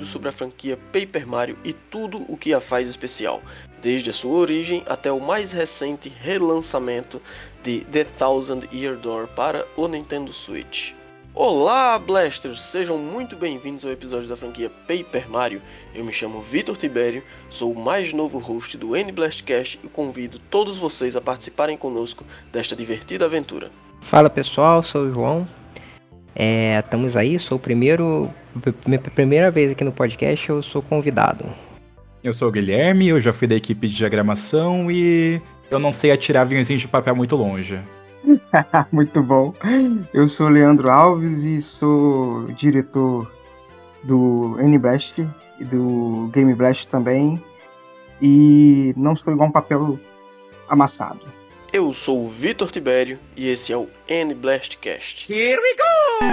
tudo sobre a franquia Paper Mario e tudo o que a faz especial, desde a sua origem até o mais recente relançamento de The Thousand Year Door para o Nintendo Switch. Olá, Blasters! Sejam muito bem-vindos ao episódio da franquia Paper Mario. Eu me chamo Vitor Tibério, sou o mais novo host do N-Blastcast e convido todos vocês a participarem conosco desta divertida aventura. Fala pessoal, sou o João. Estamos aí, sou minha primeira vez aqui no podcast, eu sou convidado. Eu sou o Guilherme, eu já fui da equipe de diagramação e eu não sei atirar aviãozinhos de papel muito longe. Muito bom. Eu sou o Leandro Alves e sou diretor do N-Blast e do Game Blast também. E não sou igual um papel amassado. Eu sou o Vitor Tibério e esse é o N-Blastcast. Here we go!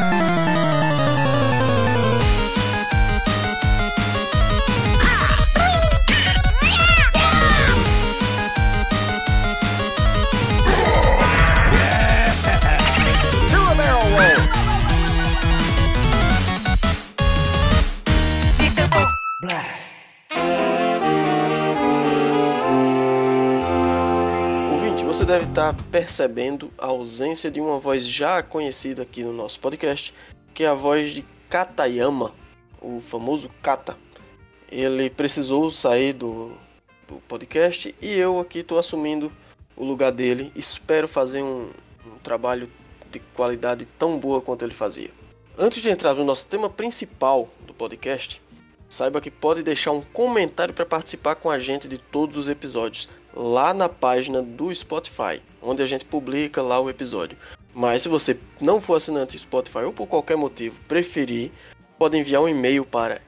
Você deve estar percebendo a ausência de uma voz já conhecida aqui no nosso podcast, que é a voz de Katayama, o famoso Kata. Ele precisou sair do podcast e eu aqui estou assumindo o lugar dele. Espero fazer um trabalho de qualidade tão boa quanto ele fazia. Antes de entrar no nosso tema principal do podcast, saiba que pode deixar um comentário para participar com a gente de todos os episódios lá na página do Spotify, onde a gente publica lá o episódio. Mas se você não for assinante do Spotify ou por qualquer motivo preferir, pode enviar um e-mail para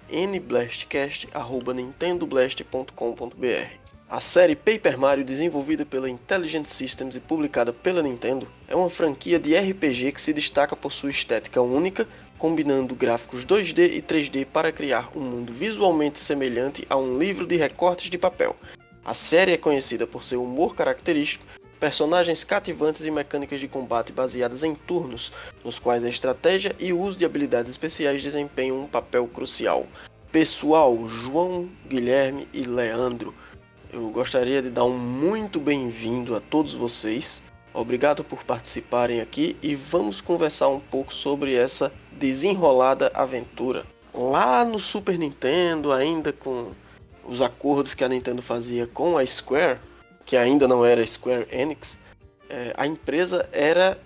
nblastcast@nintendoblast.com.br. A série Paper Mario, desenvolvida pela Intelligent Systems e publicada pela Nintendo, é uma franquia de RPG que se destaca por sua estética única, combinando gráficos 2D e 3D para criar um mundo visualmente semelhante a um livro de recortes de papel. A série é conhecida por seu humor característico, personagens cativantes e mecânicas de combate baseadas em turnos, nos quais a estratégia e o uso de habilidades especiais desempenham um papel crucial. Pessoal, João, Guilherme e Leandro, eu gostaria de dar um muito bem-vindo a todos vocês. Obrigado por participarem aqui e vamos conversar um pouco sobre essa desenrolada aventura. Lá no Super Nintendo, ainda com os acordos que a Nintendo fazia com a Square, que ainda não era Square Enix, a empresa era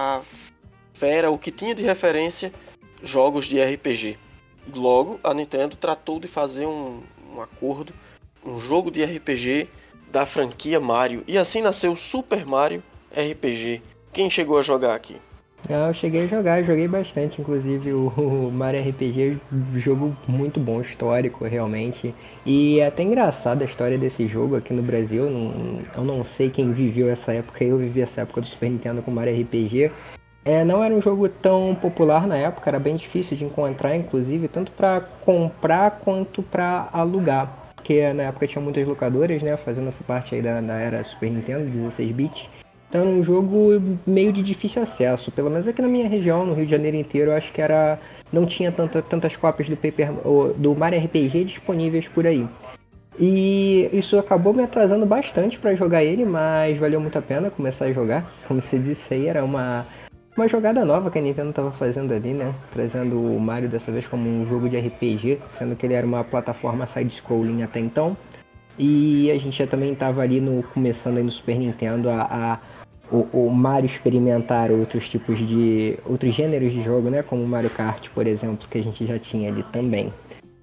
o que tinha de referência jogos de RPG. Logo, a Nintendo tratou de fazer um acordo, um jogo de RPG da franquia Mario, e assim nasceu Super Mario RPG. Quem chegou a jogar aqui? Eu cheguei a jogar, joguei bastante, inclusive o Mario RPG, jogo muito bom, histórico realmente, e é até engraçado a história desse jogo aqui no Brasil. Eu não sei quem viveu essa época, eu vivi essa época do Super Nintendo com Mario RPG. Não era um jogo tão popular na época, era bem difícil de encontrar, inclusive, tanto para comprar quanto para alugar, porque na época tinha muitas locadoras, né, fazendo essa parte aí da era Super Nintendo, 16 bits. Então era um jogo meio de difícil acesso, pelo menos aqui na minha região, no Rio de Janeiro inteiro, eu acho que não tinha tantas cópias do Mario RPG disponíveis por aí. E isso acabou me atrasando bastante para jogar ele, mas valeu muito a pena começar a jogar. Como você disse aí, era uma jogada nova que a Nintendo estava fazendo ali, né? Trazendo o Mario dessa vez como um jogo de RPG, sendo que ele era uma plataforma side-scrolling até então. E a gente já também estava ali começando aí no Super Nintendo o Mario experimentar outros gêneros de jogo, né? Como o Mario Kart, por exemplo, que a gente já tinha ali também.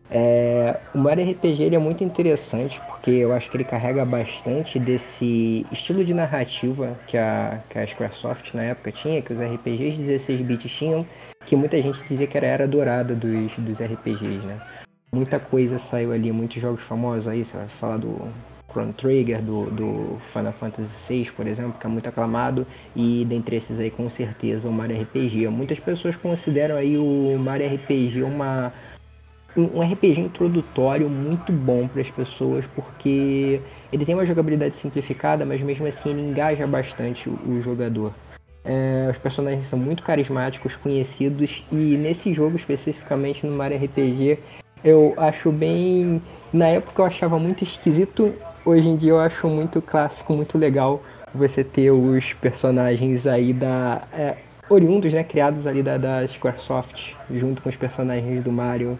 O Mario RPG ele é muito interessante porque eu acho que ele carrega bastante desse estilo de narrativa que a Squaresoft na época tinha, que os RPGs 16 bits tinham, que muita gente dizia que era a era dourada dos RPGs, né? Muita coisa saiu ali, muitos jogos famosos aí, você vai falar do Chrono Trigger, do Final Fantasy VI, por exemplo, que é muito aclamado, e dentre esses aí com certeza o Mario RPG. Muitas pessoas consideram aí o Mario RPG um RPG introdutório muito bom para as pessoas, porque ele tem uma jogabilidade simplificada, mas mesmo assim ele engaja bastante o jogador. Os personagens são muito carismáticos, conhecidos, e nesse jogo especificamente no Mario RPG Eu acho bem... Na época eu achava muito esquisito, hoje em dia eu acho muito clássico, muito legal você ter os personagens aí oriundos, né, criados ali da Squaresoft, junto com os personagens do Mario,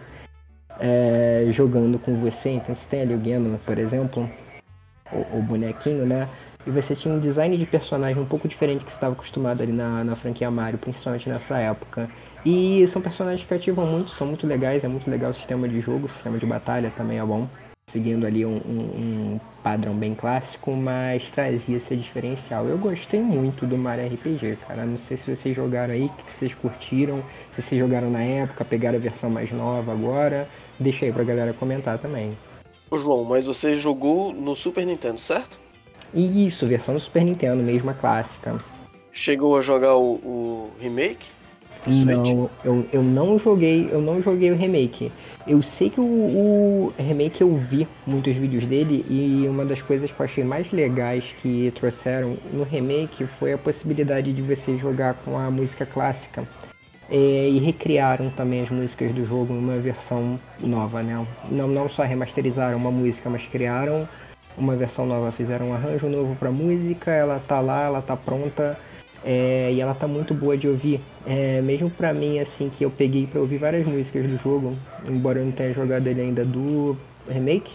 jogando com você. Então você tem ali o Ganon, por exemplo, o bonequinho, né? E você tinha um design de personagem um pouco diferente que você estava acostumado ali na franquia Mario, principalmente nessa época. E são personagens que ativam muito, são muito legais, é muito legal o sistema de jogo, o sistema de batalha também é bom, seguindo ali um padrão bem clássico, mas trazia esse diferencial. Eu gostei muito do Mario RPG, cara. Não sei se vocês jogaram aí, o que vocês curtiram, se vocês jogaram na época, pegaram a versão mais nova agora. Deixa aí pra galera comentar também. Ô João, mas você jogou no Super Nintendo, certo? E isso, versão do Super Nintendo, mesma clássica. Chegou a jogar o remake? Pro Switch? Não, eu não joguei o remake. Eu sei que o remake eu vi muitos vídeos dele e uma das coisas que eu achei mais legais que trouxeram no remake foi a possibilidade de você jogar com a música clássica. E recriaram também as músicas do jogo em uma versão nova, né? Não só remasterizaram uma música, mas criaram uma versão nova, fizeram um arranjo novo pra música, ela tá lá, ela tá pronta. E ela tá muito boa de ouvir, mesmo pra mim, assim, que eu peguei pra ouvir várias músicas do jogo, embora eu não tenha jogado ele ainda do remake,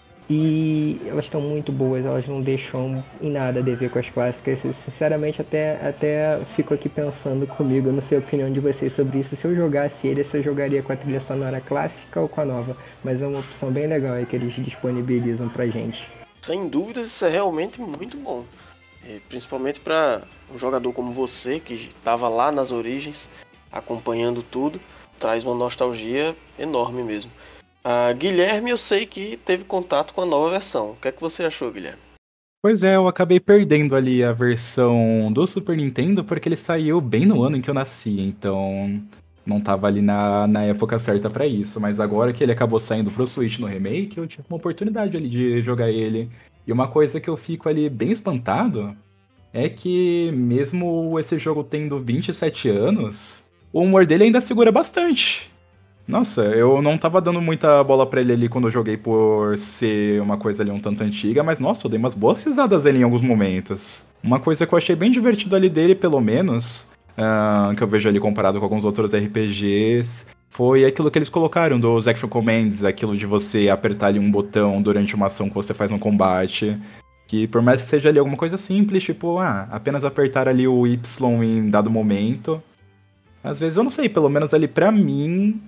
e elas estão muito boas, elas não deixam em nada a dever com as clássicas. Sinceramente, até fico aqui pensando comigo, eu não sei a opinião de vocês sobre isso, se eu jogasse ele, se eu jogaria com a trilha sonora clássica ou com a nova, mas é uma opção bem legal aí que eles disponibilizam pra gente. Sem dúvidas, isso é realmente muito bom. Principalmente para um jogador como você, que estava lá nas origens, acompanhando tudo, traz uma nostalgia enorme mesmo. Guilherme, eu sei que teve contato com a nova versão. O que é que você achou, Guilherme? Pois é, eu acabei perdendo ali a versão do Super Nintendo porque ele saiu bem no ano em que eu nasci, então não tava ali na época certa pra isso. Mas agora que ele acabou saindo pro Switch no remake, eu tive uma oportunidade ali de jogar ele. E uma coisa que eu fico ali bem espantado é que mesmo esse jogo tendo 27 anos, o humor dele ainda segura bastante. Nossa, eu não tava dando muita bola pra ele ali quando eu joguei por ser uma coisa ali um tanto antiga, mas nossa, eu dei umas boas risadas dele em alguns momentos. Uma coisa que eu achei bem divertido ali dele, pelo menos, que eu vejo ali comparado com alguns outros RPGs, foi aquilo que eles colocaram dos Action Commands, aquilo de você apertar ali um botão durante uma ação que você faz no combate. Que por mais que seja ali alguma coisa simples, tipo, apenas apertar ali o Y em dado momento. Às vezes, eu não sei, pelo menos ali pra mim,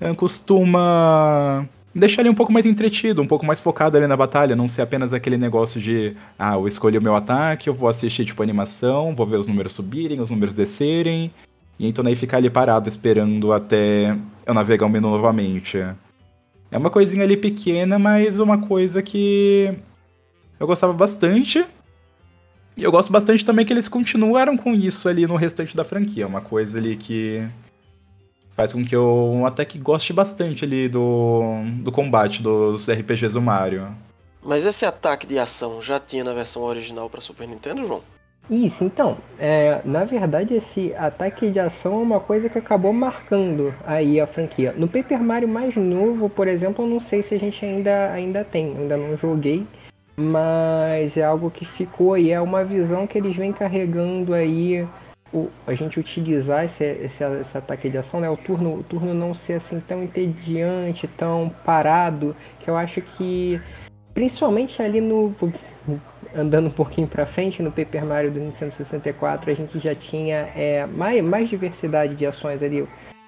costuma deixar ele um pouco mais entretido, um pouco mais focado ali na batalha, não ser apenas aquele negócio de, eu escolhi o meu ataque, eu vou assistir, tipo, animação, vou ver os números subirem, os números descerem, e então daí ficar ali parado esperando até eu navegar o menu novamente. É uma coisinha ali pequena, mas uma coisa que eu gostava bastante. E eu gosto bastante também que eles continuaram com isso ali no restante da franquia. Uma coisa ali que faz com que eu até que goste bastante ali do combate dos RPGs do Mario. Mas esse ataque de ação já tinha na versão original para Super Nintendo, João? Isso, então, na verdade esse ataque de ação é uma coisa que acabou marcando aí a franquia. No Paper Mario mais novo, por exemplo, eu não sei se a gente ainda tem, ainda não joguei, mas é algo que ficou e é uma visão que eles vêm carregando aí, a gente utilizar esse ataque de ação, né? O turno não ser assim tão entediante, tão parado, que eu acho que principalmente ali andando um pouquinho pra frente no Paper Mario do Nintendo 64, a gente já tinha mais diversidade de ações ali,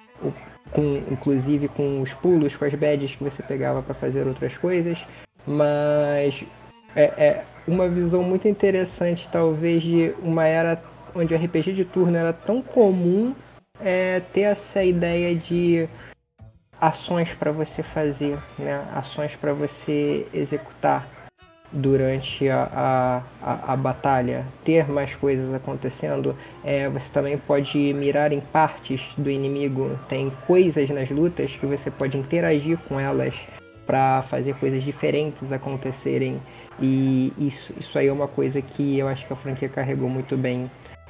inclusive com os pulos, com as badges que você pegava para fazer outras coisas, mas uma visão muito interessante, talvez, de uma era onde o RPG de turno era tão comum, ter essa ideia de ações para você fazer, né? Ações para você executar durante a batalha, ter mais coisas acontecendo. Você também pode mirar em partes do inimigo, tem coisas nas lutas que você pode interagir com elas para fazer coisas diferentes acontecerem, e isso aí é uma coisa que eu acho que a franquia carregou muito bem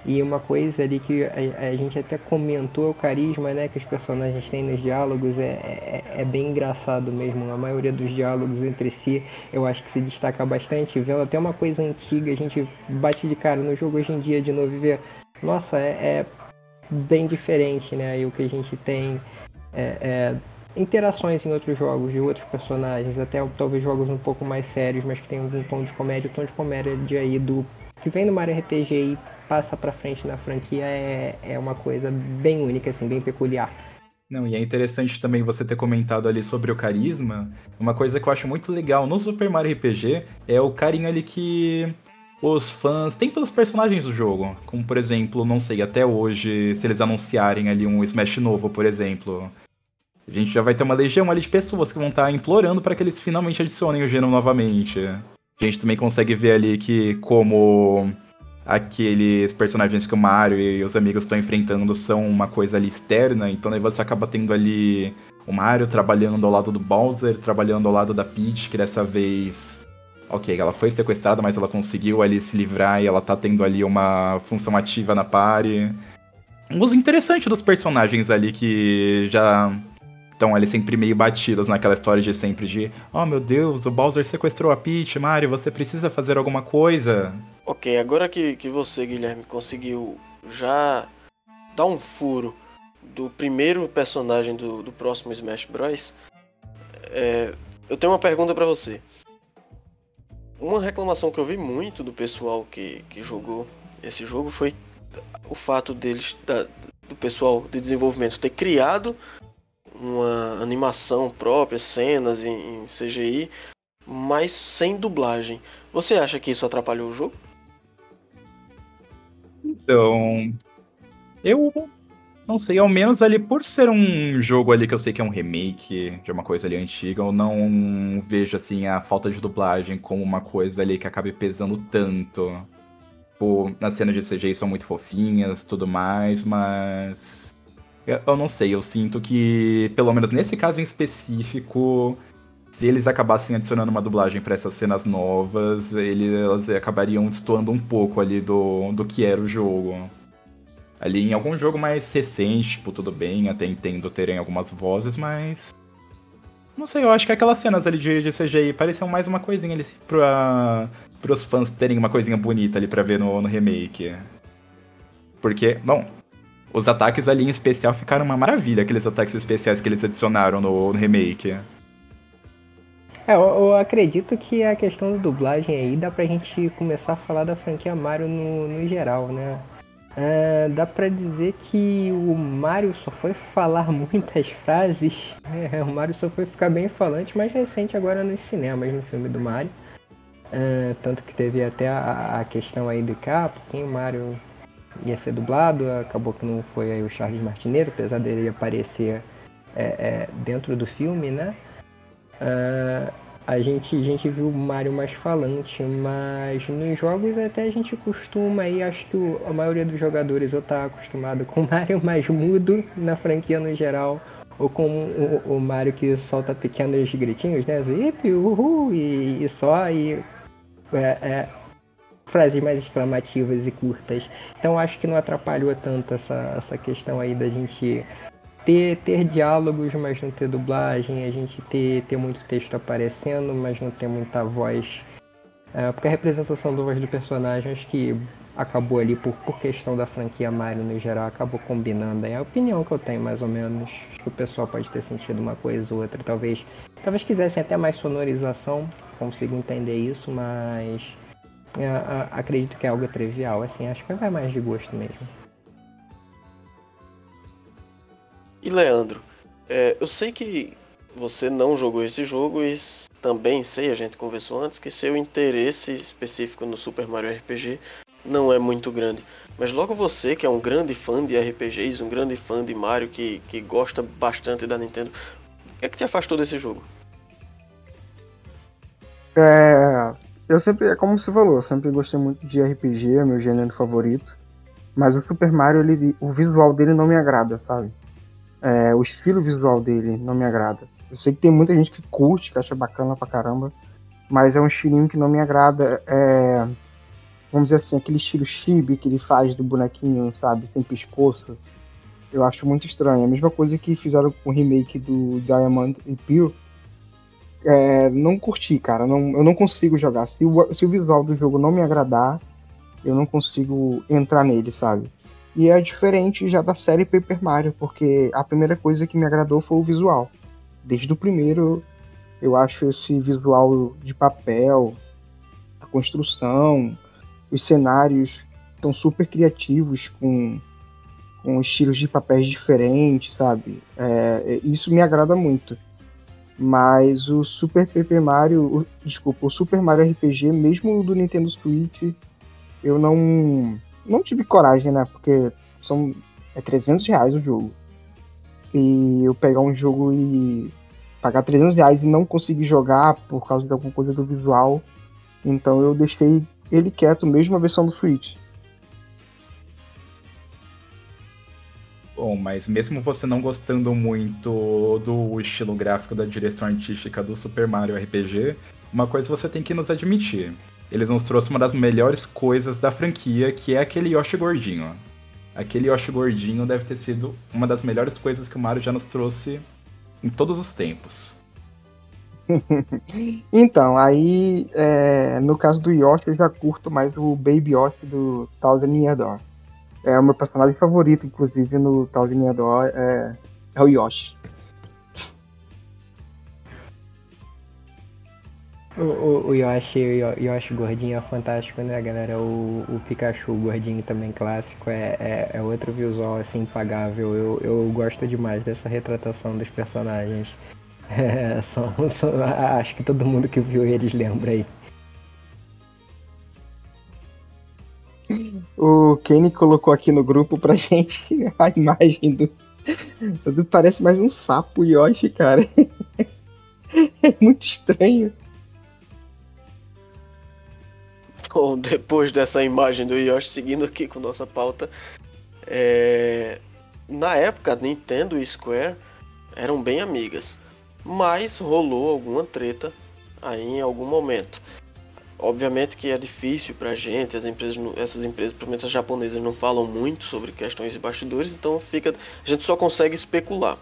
E uma coisa ali que a gente até comentou, o carisma, né, que os personagens têm nos diálogos é bem engraçado mesmo. A maioria dos diálogos entre si eu acho que se destaca bastante. Vendo até uma coisa antiga, a gente bate de cara no jogo hoje em dia de novo e vê, nossa, é bem diferente, né? E o que a gente tem interações em outros jogos de outros personagens, até talvez jogos um pouco mais sérios, mas que tem algum tom de comédia, o tom de comédia de aí do que vem do Mario RPG e passa pra frente na franquia é uma coisa bem única, assim, bem peculiar. Não, e é interessante também você ter comentado ali sobre o carisma. Uma coisa que eu acho muito legal no Super Mario RPG é o carinho ali que os fãs têm pelos personagens do jogo. Como, por exemplo, não sei, até hoje, se eles anunciarem ali um Smash novo, por exemplo. A gente já vai ter uma legião ali de pessoas que vão estar implorando para que eles finalmente adicionem o gênero novamente. A gente também consegue ver ali que como aqueles personagens que o Mario e os amigos estão enfrentando são uma coisa ali externa, então aí você acaba tendo ali o Mario trabalhando ao lado do Bowser, trabalhando ao lado da Peach, que dessa vez, ok, ela foi sequestrada, mas ela conseguiu ali se livrar e ela tá tendo ali uma função ativa na party. Um uso interessante dos personagens ali que já estão ali sempre meio batidos naquela história de sempre de oh meu Deus, o Bowser sequestrou a Peach, Mario, você precisa fazer alguma coisa. Ok, agora que você, Guilherme, conseguiu já dar um furo do primeiro personagem do próximo Smash Bros., eu tenho uma pergunta pra você. Uma reclamação que eu vi muito do pessoal que jogou esse jogo foi o fato deles, do pessoal de desenvolvimento, ter criado uma animação própria, cenas em CGI, mas sem dublagem. Você acha que isso atrapalhou o jogo? Então, eu não sei, ao menos ali por ser um jogo ali que eu sei que é um remake de uma coisa ali antiga, eu não vejo assim a falta de dublagem como uma coisa ali que acabe pesando tanto. Pô, nas cenas de CGI são muito fofinhas, tudo mais, mas eu não sei, eu sinto que, pelo menos nesse caso em específico, se eles acabassem adicionando uma dublagem pra essas cenas novas, elas acabariam destoando um pouco ali do que era o jogo. Ali em algum jogo mais recente, tipo, tudo bem, até entendo terem algumas vozes, mas. Não sei, eu acho que aquelas cenas ali de CGI pareciam mais uma coisinha ali pros fãs terem uma coisinha bonita ali pra ver no remake. Porque, bom, os ataques ali em especial ficaram uma maravilha, aqueles ataques especiais que eles adicionaram no remake. Eu acredito que a questão da dublagem aí dá pra gente começar a falar da franquia Mario no geral, né? Dá pra dizer que o Mario só foi falar muitas frases, o Mario só foi ficar bem falante mais recente agora nos cinemas, no filme do Mario. Tanto que teve até a questão aí do quem o Mario ia ser dublado, acabou que não foi aí o Charles Martineiro, apesar dele aparecer dentro do filme, né? A gente viu o Mario mais falante, mas nos jogos até a gente costuma, e acho que a maioria dos jogadores ou tá acostumado com o Mario mais mudo na franquia no geral, ou com o Mario que solta pequenos gritinhos, né? Zip, uhul, e só, e frases mais exclamativas e curtas. Então acho que não atrapalhou tanto essa questão aí da gente ter diálogos, mas não ter dublagem, a gente ter muito texto aparecendo, mas não ter muita voz. Porque a representação da voz do personagem, acho que acabou ali, por questão da franquia Mario no geral, acabou combinando. É a opinião que eu tenho, mais ou menos. Acho que o pessoal pode ter sentido uma coisa ou outra. Talvez quisessem até mais sonorização, consigo entender isso, mas acredito que é algo trivial, assim, acho que vai mais de gosto mesmo. E Leandro, eu sei que você não jogou esse jogo e também sei, a gente conversou antes, que seu interesse específico no Super Mario RPG não é muito grande. Mas logo você, que é um grande fã de RPGs, um grande fã de Mario, que gosta bastante da Nintendo, o que é que te afastou desse jogo? Eu sempre, é como você falou, eu sempre gostei muito de RPG, é meu gênero favorito. Mas o Super Mario, o visual dele não me agrada, sabe? O estilo visual dele não me agrada. Eu sei que tem muita gente que curte, que acha bacana pra caramba, mas é um estilinho que não me agrada. vamos dizer assim, aquele estilo chibi que ele faz do bonequinho, sabe, sem pescoço. Eu acho muito estranho. A mesma coisa que fizeram com o remake do Diamond and Pearl. Não curti, cara. Eu não consigo jogar. Se o visual do jogo não me agradar, eu não consigo entrar nele, sabe? E é diferente já da série Paper Mario, porque a primeira coisa que me agradou foi o visual. Desde o primeiro, eu acho esse visual de papel, a construção, os cenários são super criativos, com estilos de papéis diferentes, sabe? Isso me agrada muito. Mas o Super Paper Mario, o Super Mario RPG, mesmo do Nintendo Switch, eu não tive coragem, né? Porque é R$300 o jogo. E eu pegar um jogo e pagar R$300 e não conseguir jogar por causa de alguma coisa do visual. Então eu deixei ele quieto, mesmo a versão do Switch. Bom, mas mesmo você não gostando muito do estilo gráfico da direção artística do Super Mario RPG, uma coisa você tem que nos admitir. Eles nos trouxeram uma das melhores coisas da franquia, que é aquele Yoshi gordinho. Aquele Yoshi gordinho deve ter sido uma das melhores coisas que o Mario já nos trouxe em todos os tempos. Então, aí, no caso do Yoshi, eu já curto mais o Baby Yoshi do Thousand Year Door. É o meu personagem favorito, inclusive, no Thousand Year Door, é o Yoshi. O Yoshi gordinho é fantástico, né, galera? O Pikachu gordinho também clássico é outro visual assim impagável. Eu gosto demais dessa retratação dos personagens. Acho que todo mundo que viu eles lembra aí. O Kenny colocou aqui no grupo pra gente a imagem parece mais um sapo Yoshi, cara. É muito estranho. Bom, depois dessa imagem do Yoshi, seguindo aqui com nossa pauta, na época, Nintendo e Square eram bem amigas, mas rolou alguma treta aí em algum momento. Obviamente que é difícil pra gente, essas empresas, principalmente as japonesas, não falam muito sobre questões de bastidores, então a gente só consegue especular.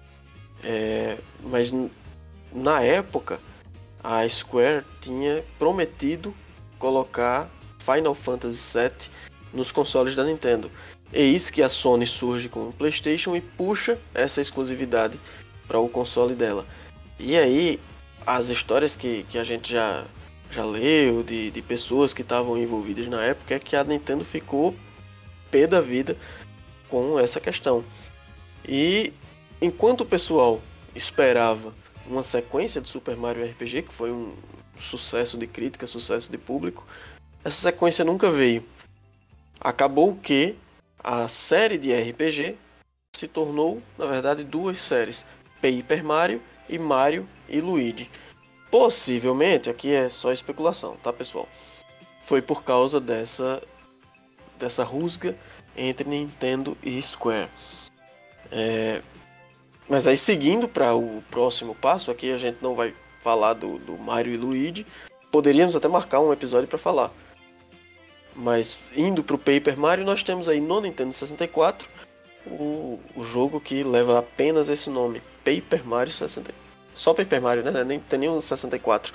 Mas na época, a Square tinha prometido colocar Final Fantasy VII nos consoles da Nintendo. Eis que a Sony surge com o PlayStation e puxa essa exclusividade para o console dela. E aí, as histórias que a gente já leu de pessoas que estavam envolvidas na época é que a Nintendo ficou pé da vida com essa questão. E enquanto o pessoal esperava uma sequência de Super Mario RPG, que foi um sucesso de crítica, sucesso de público, essa sequência nunca veio. Acabou que a série de RPG se tornou, na verdade, duas séries: Paper Mario e Mario e Luigi. Possivelmente, aqui é só especulação, tá, pessoal? Foi por causa dessa rusga entre Nintendo e Square. Mas aí, seguindo para o próximo passo, aqui a gente não vai falar do Mario e Luigi. Poderíamos até marcar um episódio para falar. Mas indo para o Paper Mario, nós temos aí no Nintendo 64 o jogo que leva apenas esse nome, Paper Mario 64. Só Paper Mario, né? Nem tem nenhum 64.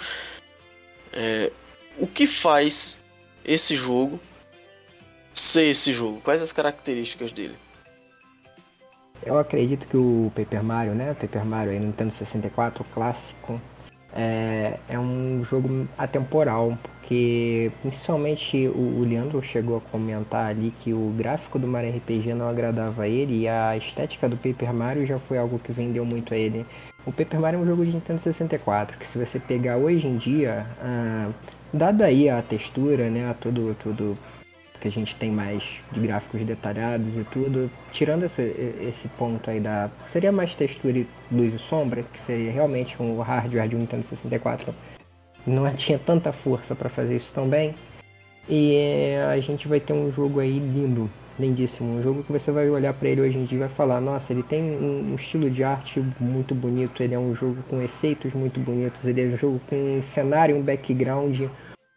O que faz esse jogo ser esse jogo? Quais as características dele? Eu acredito que o Paper Mario, né? O Paper Mario aí no Nintendo 64, clássico, é um jogo atemporal, porque principalmente o Leandro chegou a comentar ali que o gráfico do Mario RPG não agradava a ele e a estética do Paper Mario já foi algo que vendeu muito a ele. O Paper Mario é um jogo de Nintendo 64, que se você pegar hoje em dia, dado aí a textura, né, tudo que a gente tem mais de gráficos detalhados e tudo, tirando esse ponto aí seria mais textura e luz e sombra, que seria realmente um hardware de um Nintendo 64, não tinha tanta força para fazer isso tão bem, e a gente vai ter um jogo aí lindo, lindíssimo, um jogo que você vai olhar para ele hoje em dia e vai falar, nossa, ele tem um estilo de arte muito bonito, ele é um jogo com efeitos muito bonitos, ele é um jogo com um cenário, um background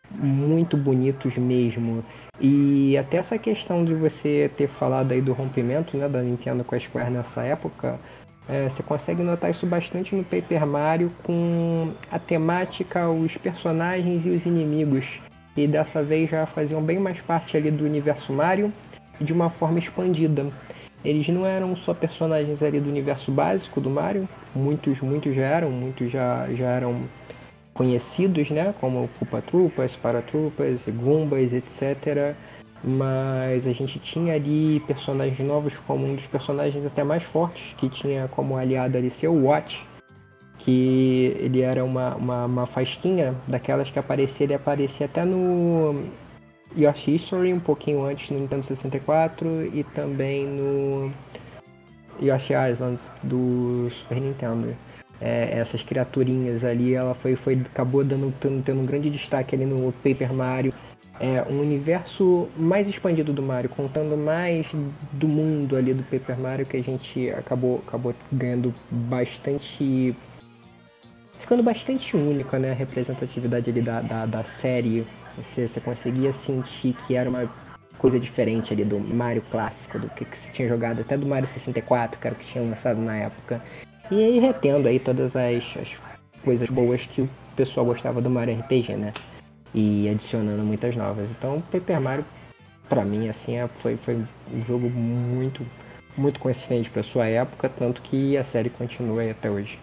muito bonitos mesmo. E até essa questão de você ter falado aí do rompimento, né, da Nintendo com a Square nessa época, você consegue notar isso bastante no Paper Mario com a temática, os personagens e os inimigos. E dessa vez já faziam bem mais parte ali do universo Mario e de uma forma expandida. Eles não eram só personagens ali do universo básico do Mario, muitos já eram conhecidos, né, como Koopa Troopas, Paratroopas, Goombas, etc. Mas a gente tinha ali personagens novos, como um dos personagens até mais fortes, que tinha como aliado ali seu Watch, que ele era uma fasquinha daquelas que aparecia, ele aparecia até no Yoshi History, um pouquinho antes no Nintendo 64 e também no Yoshi Island do Super Nintendo. Essas criaturinhas ali, acabou tendo um grande destaque ali no Paper Mario. Um universo mais expandido do Mario, contando mais do mundo ali do Paper Mario, que a gente acabou ganhando bastante, ficando bastante única, né, a representatividade ali da série. Você conseguia sentir que era uma coisa diferente ali do Mario clássico, do que você tinha jogado, até do Mario 64, que era o que tinha lançado na época. E aí retendo aí todas as coisas boas que o pessoal gostava do Mario RPG, né? E adicionando muitas novas. Então, Paper Mario, pra mim, assim, foi um jogo muito consistente pra sua época, tanto que a série continua aí até hoje.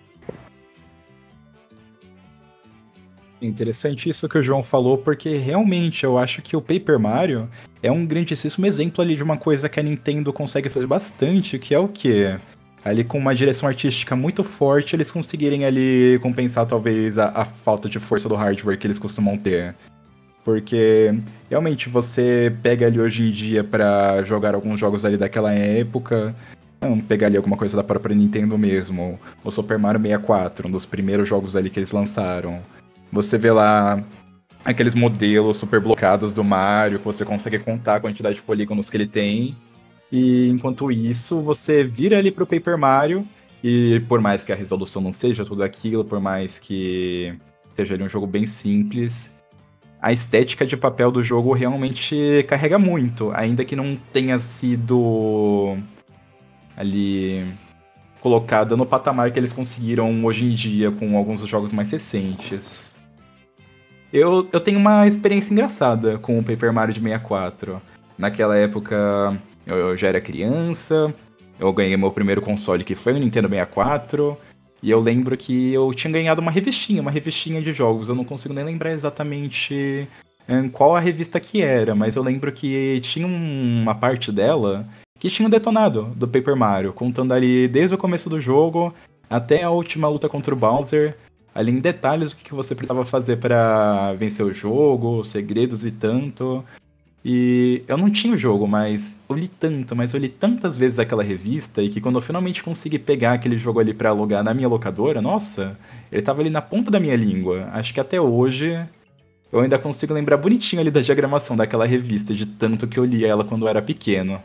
Interessante isso que o João falou, porque realmente eu acho que o Paper Mario é um grandíssimo exemplo ali de uma coisa que a Nintendo consegue fazer bastante, que é o quê? Ali com uma direção artística muito forte, eles conseguirem ali compensar talvez a falta de força do hardware que eles costumam ter. Porque realmente você pega ali hoje em dia pra jogar alguns jogos ali daquela época, não, pegar ali alguma coisa da própria Nintendo mesmo, o Super Mario 64, um dos primeiros jogos ali que eles lançaram. Você vê lá aqueles modelos super blocados do Mario, que você consegue contar a quantidade de polígonos que ele tem. E enquanto isso, você vira ali pro Paper Mario, e por mais que a resolução não seja tudo aquilo, por mais que seja ali um jogo bem simples, a estética de papel do jogo realmente carrega muito, ainda que não tenha sido ali colocada no patamar que eles conseguiram hoje em dia com alguns dos jogos mais recentes. Eu tenho uma experiência engraçada com o Paper Mario de 64. Naquela época eu já era criança, eu ganhei meu primeiro console que foi o Nintendo 64, e eu lembro que eu tinha ganhado uma revistinha de jogos. Eu não consigo nem lembrar exatamente qual a revista que era, mas eu lembro que tinha uma parte dela que tinha um detonado do Paper Mario, contando ali desde o começo do jogo até a última luta contra o Bowser, ali em detalhes o que você precisava fazer para vencer o jogo, segredos e tanto. E eu não tinha o jogo, mas eu li tantas vezes aquela revista, e que quando eu finalmente consegui pegar aquele jogo ali pra alugar na minha locadora, nossa, ele tava ali na ponta da minha língua. Acho que até hoje eu ainda consigo lembrar bonitinho ali da diagramação daquela revista, de tanto que eu li ela quando eu era pequeno.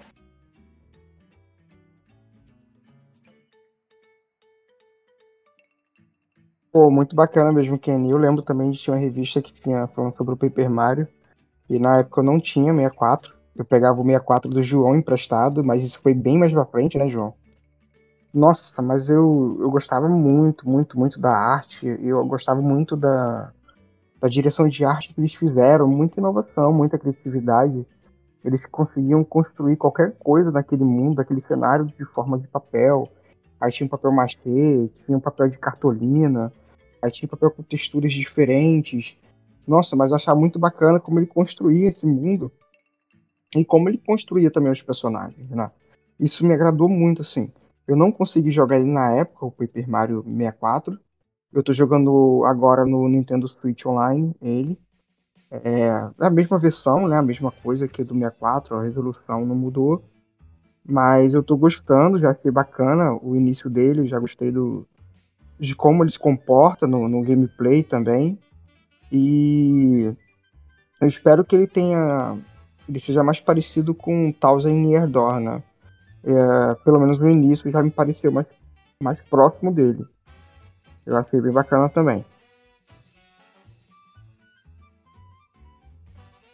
Pô, muito bacana mesmo, Kenny. Eu lembro também de tinha uma revista que tinha falando sobre o Paper Mario. E na época eu não tinha 64. Eu pegava o 64 do João emprestado, mas isso foi bem mais pra frente, né, João? Nossa, mas eu gostava muito da arte. Eu gostava muito da direção de arte que eles fizeram. Muita inovação, muita criatividade. Eles conseguiam construir qualquer coisa naquele mundo, naquele cenário de forma de papel. Aí tinha um papel machê, tinha um papel de cartolina, aí tinha papel com texturas diferentes. Nossa, mas eu achava muito bacana como ele construía esse mundo e como ele construía também os personagens, né? Isso me agradou muito, assim. Eu não consegui jogar ele na época, o Paper Mario 64. Eu tô jogando agora no Nintendo Switch Online, ele. É a mesma versão, né? A mesma coisa que o do 64, a resolução não mudou. Mas eu tô gostando, já achei bacana o início dele, já gostei de como ele se comporta no gameplay também. E eu espero que ele seja mais parecido com Thousand Year Door, né? Pelo menos no início já me pareceu mais próximo dele. Eu achei bem bacana também.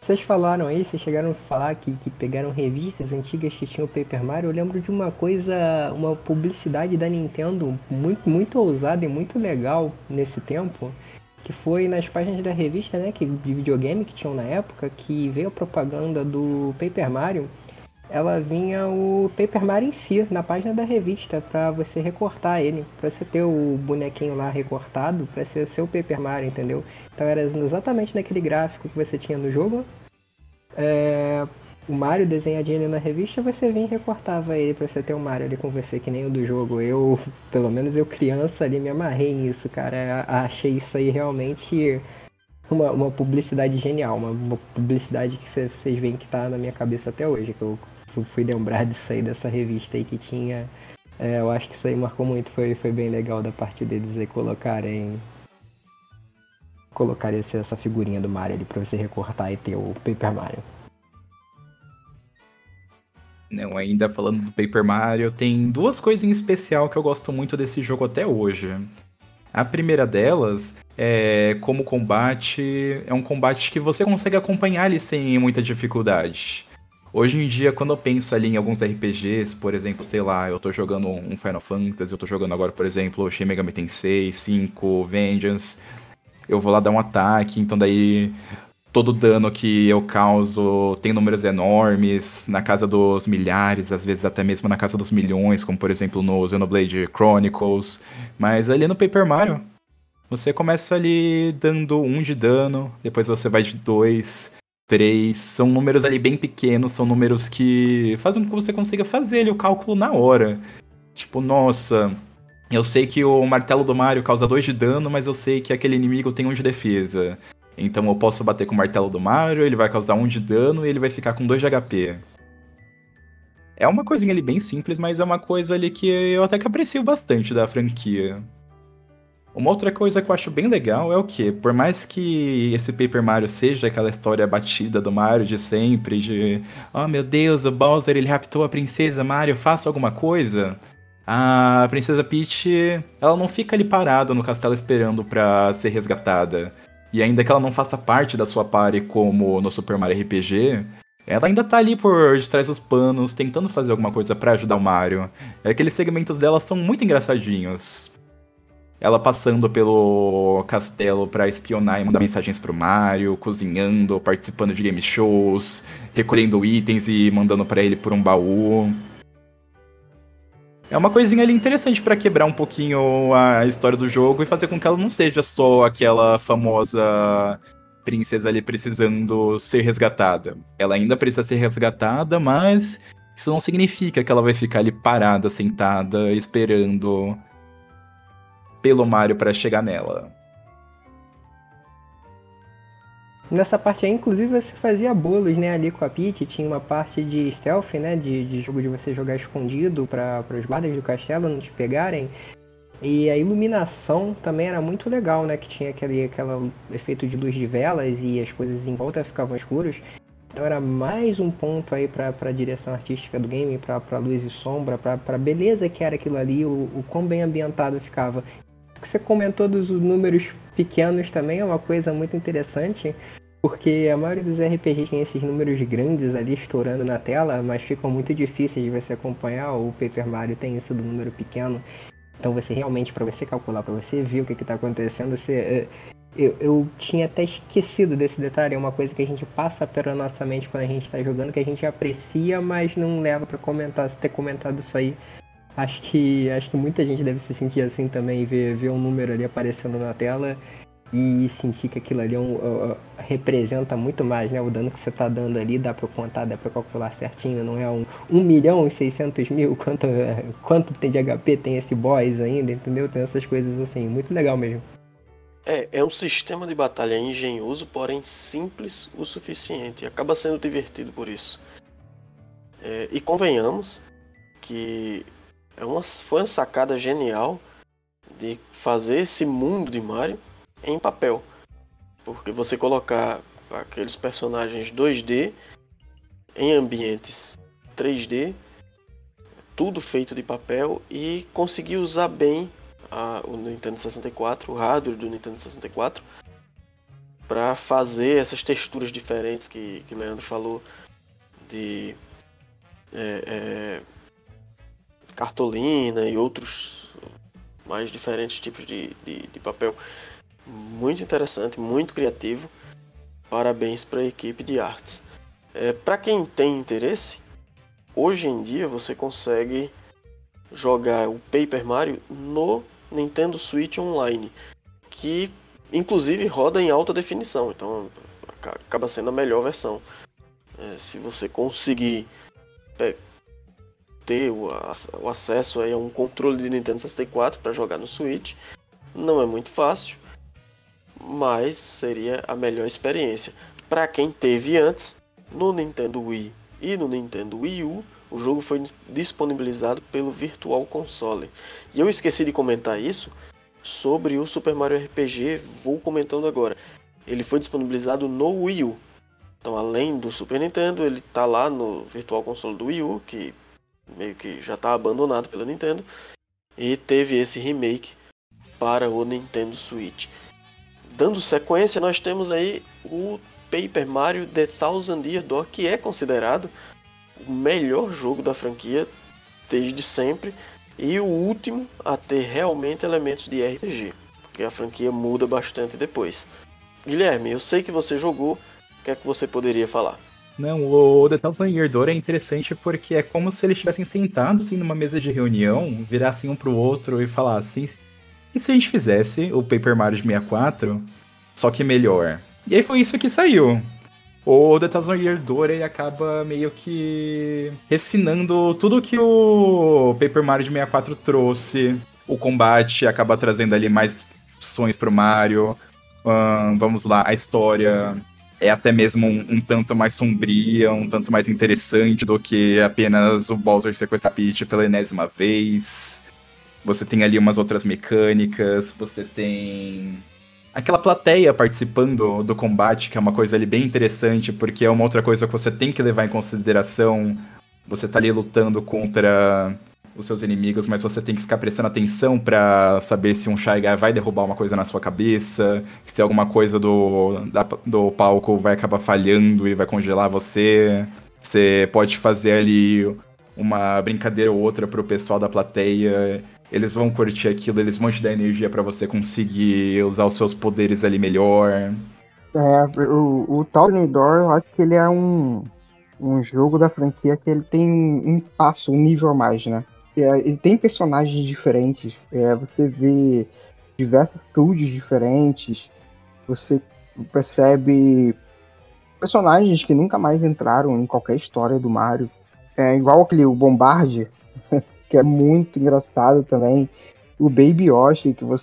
Vocês falaram aí, vocês chegaram a falar que pegaram revistas antigas que tinham o Paper Mario. Eu lembro de uma coisa, uma publicidade da Nintendo muito ousada e muito legal nesse tempo, que foi nas páginas da revista, né, de videogame que tinham na época, que veio a propaganda do Paper Mario. Ela vinha o Paper Mario em si, na página da revista, pra você recortar ele, pra você ter o bonequinho lá recortado, pra ser o seu Paper Mario, entendeu? Então era exatamente naquele gráfico que você tinha no jogo. O Mario desenhadinho ali na revista, você vinha e recortava ele pra você ter o Mario ali com você, que nem o do jogo. Eu, pelo menos eu criança ali, me amarrei nisso, cara. Achei isso aí realmente uma publicidade genial, uma publicidade que vocês veem que tá na minha cabeça até hoje, que eu fui lembrar disso aí, dessa revista aí que tinha. Eu acho que isso aí marcou muito, foi bem legal da parte deles aí colocarem essa figurinha do Mario ali pra você recortar e ter o Paper Mario. Não, ainda falando do Paper Mario, tem duas coisas em especial que eu gosto muito desse jogo até hoje. A primeira delas é como combate, é um combate que você consegue acompanhar ali sem muita dificuldade. Hoje em dia, quando eu penso ali em alguns RPGs, por exemplo, sei lá, eu tô jogando um Final Fantasy, eu tô jogando agora, por exemplo, Shin Megami Tensei 5, Vengeance, eu vou lá dar um ataque, então daí todo dano que eu causo tem números enormes, na casa dos milhares, às vezes até mesmo na casa dos milhões, como por exemplo no Xenoblade Chronicles. Mas ali no Paper Mario, você começa ali dando 1 de dano, depois você vai de 2, 3. São números ali bem pequenos, são números que fazem com que você consiga fazer ali o cálculo na hora. Tipo, nossa, eu sei que o martelo do Mario causa 2 de dano, mas eu sei que aquele inimigo tem 1 de defesa. Então eu posso bater com o martelo do Mario, ele vai causar 1 de dano e ele vai ficar com 2 de HP. É uma coisinha ali bem simples, mas é uma coisa ali que eu até que aprecio bastante da franquia. Uma outra coisa que eu acho bem legal é o que, por mais que esse Paper Mario seja aquela história batida do Mario de sempre, de oh meu Deus, o Bowser ele raptou a princesa, Mario, faça alguma coisa. A princesa Peach, ela não fica ali parada no castelo esperando pra ser resgatada. E ainda que ela não faça parte da sua party como no Super Mario RPG, ela ainda tá ali por detrás dos panos, tentando fazer alguma coisa pra ajudar o Mario. Aqueles segmentos dela são muito engraçadinhos. Ela passando pelo castelo pra espionar e mandar mensagens pro Mario, cozinhando, participando de game shows, recolhendo itens e mandando pra ele por um baú. É uma coisinha ali interessante pra quebrar um pouquinho a história do jogo e fazer com que ela não seja só aquela famosa princesa ali precisando ser resgatada. Ela ainda precisa ser resgatada, mas isso não significa que ela vai ficar ali parada, sentada, esperando pelo Mario pra chegar nela. Nessa parte aí, inclusive, você fazia bolos, né, ali com a Peach, tinha uma parte de stealth, né, de jogo de você jogar escondido para os guardas do castelo não te pegarem. E a iluminação também era muito legal, né, que tinha aquele efeito de luz de velas e as coisas em volta ficavam escuras. Então era mais um ponto aí para a direção artística do game, para luz e sombra, para beleza que era aquilo ali, o quão bem ambientado ficava. O que você comentou dos números pequenos também é uma coisa muito interessante. Porque a maioria dos RPGs tem esses números grandes ali estourando na tela, mas ficam muito difíceis de você acompanhar. O Paper Mario tem isso do número pequeno. Então você realmente, para você calcular, para você ver o que está acontecendo, eu tinha até esquecido desse detalhe. É uma coisa que a gente passa pela nossa mente quando a gente está jogando, que a gente aprecia, mas não leva para comentar. Se ter comentado isso aí, acho que muita gente deve se sentir assim também, ver um número ali aparecendo na tela e sentir que aquilo ali representa muito mais, né? O dano que você tá dando ali, dá pra contar, dá pra calcular certinho, não é 1.600.000, quanto tem de HP, tem esse boss ainda, entendeu? Tem essas coisas assim, muito legal mesmo. É um sistema de batalha engenhoso, porém simples o suficiente, e acaba sendo divertido por isso. E convenhamos que foi uma sacada genial de fazer esse mundo de Mario em papel, porque você colocar aqueles personagens 2D em ambientes 3D, tudo feito de papel, e conseguir usar bem o Nintendo 64, o hardware do Nintendo 64, para fazer essas texturas diferentes que Leandro falou, de cartolina e outros mais diferentes tipos de papel. Muito interessante, muito criativo. Parabéns para a equipe de artes. Para quem tem interesse, hoje em dia você consegue jogar o Paper Mario no Nintendo Switch Online, que inclusive roda em alta definição, então acaba sendo a melhor versão. Se você conseguir ter o acesso aí a um controle de Nintendo 64 para jogar no Switch, não é muito fácil, mas seria a melhor experiência. Para quem teve antes, no Nintendo Wii e no Nintendo Wii U, o jogo foi disponibilizado pelo Virtual Console. E eu esqueci de comentar isso sobre o Super Mario RPG, vou comentando agora. Ele foi disponibilizado no Wii U. Então, além do Super Nintendo, ele está lá no Virtual Console do Wii U, que meio que já está abandonado pela Nintendo, e teve esse remake para o Nintendo Switch. Dando sequência, nós temos aí o Paper Mario The Thousand Year Door, que é considerado o melhor jogo da franquia desde sempre e o último a ter realmente elementos de RPG, porque a franquia muda bastante depois. Guilherme, eu sei que você jogou, o que é que você poderia falar? Não, o The Thousand Year Door é interessante porque é como se eles estivessem sentados assim, numa mesa de reunião, virassem um pro outro e falassem: e se a gente fizesse o Paper Mario de 64, só que melhor? E aí foi isso que saiu. O The Thousand Year Door, ele acaba meio que refinando tudo que o Paper Mario de 64 trouxe. O combate acaba trazendo ali mais opções pro Mario. Vamos lá, a história é até mesmo um tanto mais sombria, um tanto mais interessante do que apenas o Bowser sequestrar Peach pela enésima vez. Você tem ali umas outras mecânicas, você tem aquela plateia participando do combate, que é uma coisa ali bem interessante, porque é uma outra coisa que você tem que levar em consideração. Você tá ali lutando contra os seus inimigos, mas você tem que ficar prestando atenção pra saber se um Shy Guy vai derrubar uma coisa na sua cabeça, se alguma coisa do palco vai acabar falhando e vai congelar você. Você pode fazer ali uma brincadeira ou outra pro pessoal da plateia. Eles vão curtir aquilo, eles vão te dar energia pra você conseguir usar os seus poderes ali melhor. O Thousand Door, eu acho que ele é um jogo da franquia que ele tem um passo, um nível a mais, né? Ele tem personagens diferentes, você vê diversos tools diferentes, você percebe personagens que nunca mais entraram em qualquer história do Mario. Igual o Bombard, que é muito engraçado também. O Baby Yoshi, que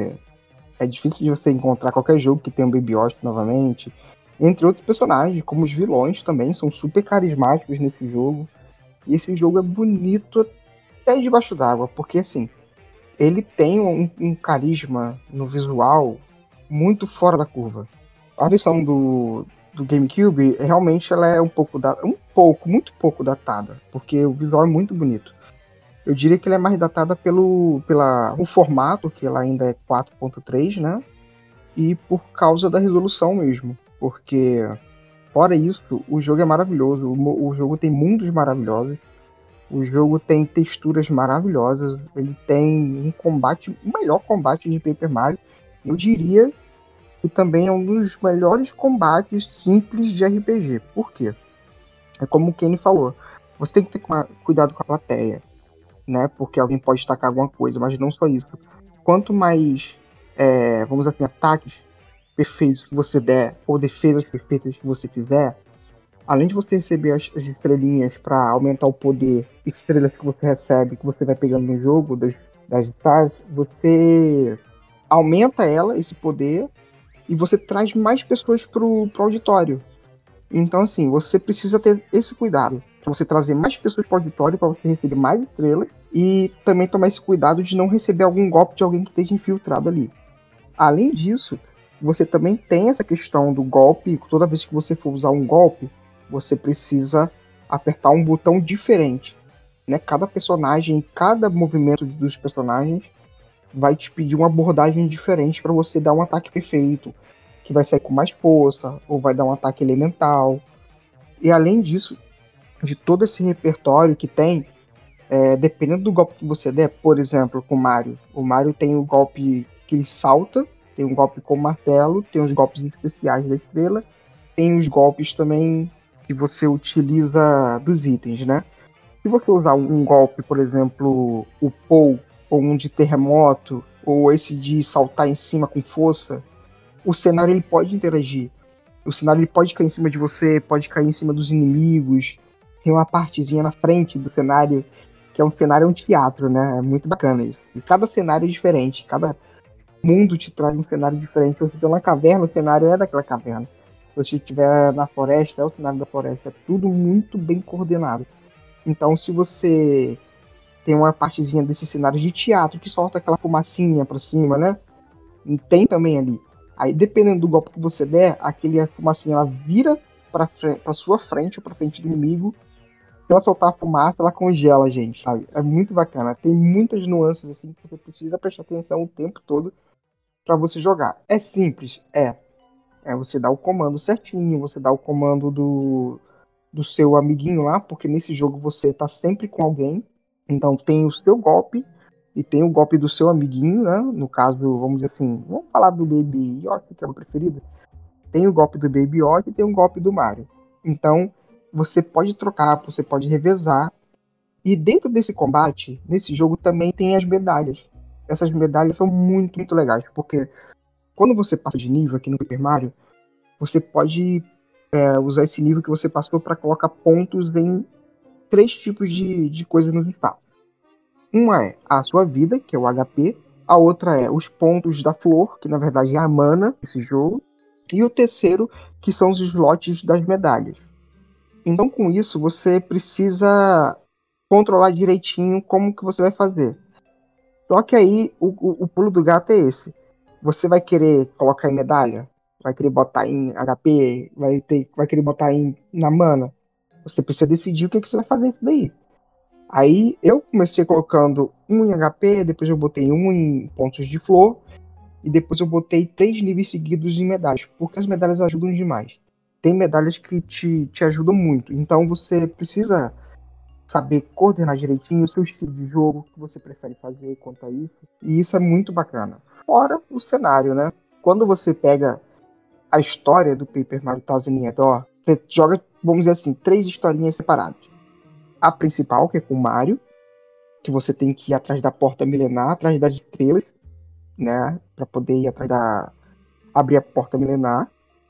é difícil de você encontrar qualquer jogo que tenha um Baby Yoshi novamente. Entre outros personagens, como os vilões também, são super carismáticos nesse jogo. E esse jogo é bonito até debaixo d'água, porque assim, ele tem um carisma no visual muito fora da curva. A versão do GameCube, realmente ela é muito pouco datada, porque o visual é muito bonito. Eu diria que ele é mais datada pelo formato, que ela ainda é 4.3, né? E por causa da resolução mesmo. Porque, fora isso, o jogo é maravilhoso. O jogo tem mundos maravilhosos. O jogo tem texturas maravilhosas. Ele tem o melhor combate de Paper Mario. Eu diria que também é um dos melhores combates simples de RPG. Por quê? É como o Kenny falou. Você tem que ter cuidado com a plateia, né? Porque alguém pode destacar alguma coisa, mas não só isso. Quanto mais, vamos dizer assim, ataques perfeitos que você der, ou defesas perfeitas que você fizer, além de você receber as estrelinhas para aumentar o poder, estrelas que você recebe, que você vai pegando no jogo, das stars, você aumenta esse poder, e você traz mais pessoas pro auditório. Então, assim, você precisa ter esse cuidado. Você trazer mais pessoas para o auditório para você receber mais estrelas e também tomar esse cuidado de não receber algum golpe de alguém que esteja infiltrado ali. Além disso, você também tem essa questão do golpe. Toda vez que você for usar um golpe, você precisa apertar um botão diferente, né? Cada personagem, cada movimento dos personagens vai te pedir uma abordagem diferente para você dar um ataque perfeito. que vai sair com mais força, ou vai dar um ataque elemental. E além disso, de todo esse repertório que tem, dependendo do golpe que você der, por exemplo, com o Mario tem o golpe que ele salta, tem um golpe com martelo, tem os golpes especiais da estrela, tem os golpes também que você utiliza dos itens, né? Se você usar um golpe, por exemplo, o Pou, ou um de terremoto, ou esse de saltar em cima com força, o cenário ele pode interagir. O cenário ele pode cair em cima de você, pode cair em cima dos inimigos. Tem uma partezinha na frente do cenário, que é um teatro, né? É muito bacana isso. E cada cenário é diferente, cada mundo te traz um cenário diferente. Se você estiver na caverna, o cenário é daquela caverna. Se você estiver na floresta, é o cenário da floresta. É tudo muito bem coordenado. Então, se você tem uma partezinha desse cenário de teatro que solta aquela fumacinha pra cima, né? Tem também ali. Aí, dependendo do golpe que você der, aquele fumacinha ela vira pra sua frente ou pra frente do inimigo. Se ela soltar a fumaça, ela congela a gente, sabe? É muito bacana. Tem muitas nuances assim que você precisa prestar atenção o tempo todo pra você jogar. É simples? Você dá o comando certinho, você dá o comando do seu amiguinho lá, porque nesse jogo você tá sempre com alguém. Então tem o seu golpe e tem o golpe do seu amiguinho, né? No caso, vamos dizer assim, vamos falar do Baby Yoshi, que é o preferido. Tem o golpe do Baby Yoshi e tem o golpe do Mario. Então, você pode trocar, você pode revezar. E dentro desse combate, nesse jogo também tem as medalhas. Essas medalhas são muito, muito legais, porque quando você passa de nível aqui no Paper Mario, você pode usar esse nível que você passou para colocar pontos em 3 tipos de coisas nos espaços. Uma é a sua vida, que é o HP. A outra é os pontos da flor, que na verdade é a mana desse jogo. E o terceiro, que são os slots das medalhas. Então, com isso, você precisa controlar direitinho como que você vai fazer. Só que aí, o pulo do gato é esse. Você vai querer colocar em medalha? Vai querer botar em HP? Vai querer botar na mana? Você precisa decidir o que você vai fazer isso daí. Aí, eu comecei colocando um em HP, depois eu botei um em pontos de flor, e depois eu botei 3 níveis seguidos em medalhas, porque as medalhas ajudam demais. Tem medalhas que te ajudam muito, então você precisa saber coordenar direitinho o seu estilo de jogo, o que você prefere fazer quanto a isso, e isso é muito bacana. Fora o cenário, né? Quando você pega a história do Paper Mario Thousand Year Door, você joga, vamos dizer assim, 3 historinhas separadas. A principal, que é com o Mario, que você tem que ir atrás da porta milenar, atrás das estrelas, né, para poder ir atrás abrir a porta milenar.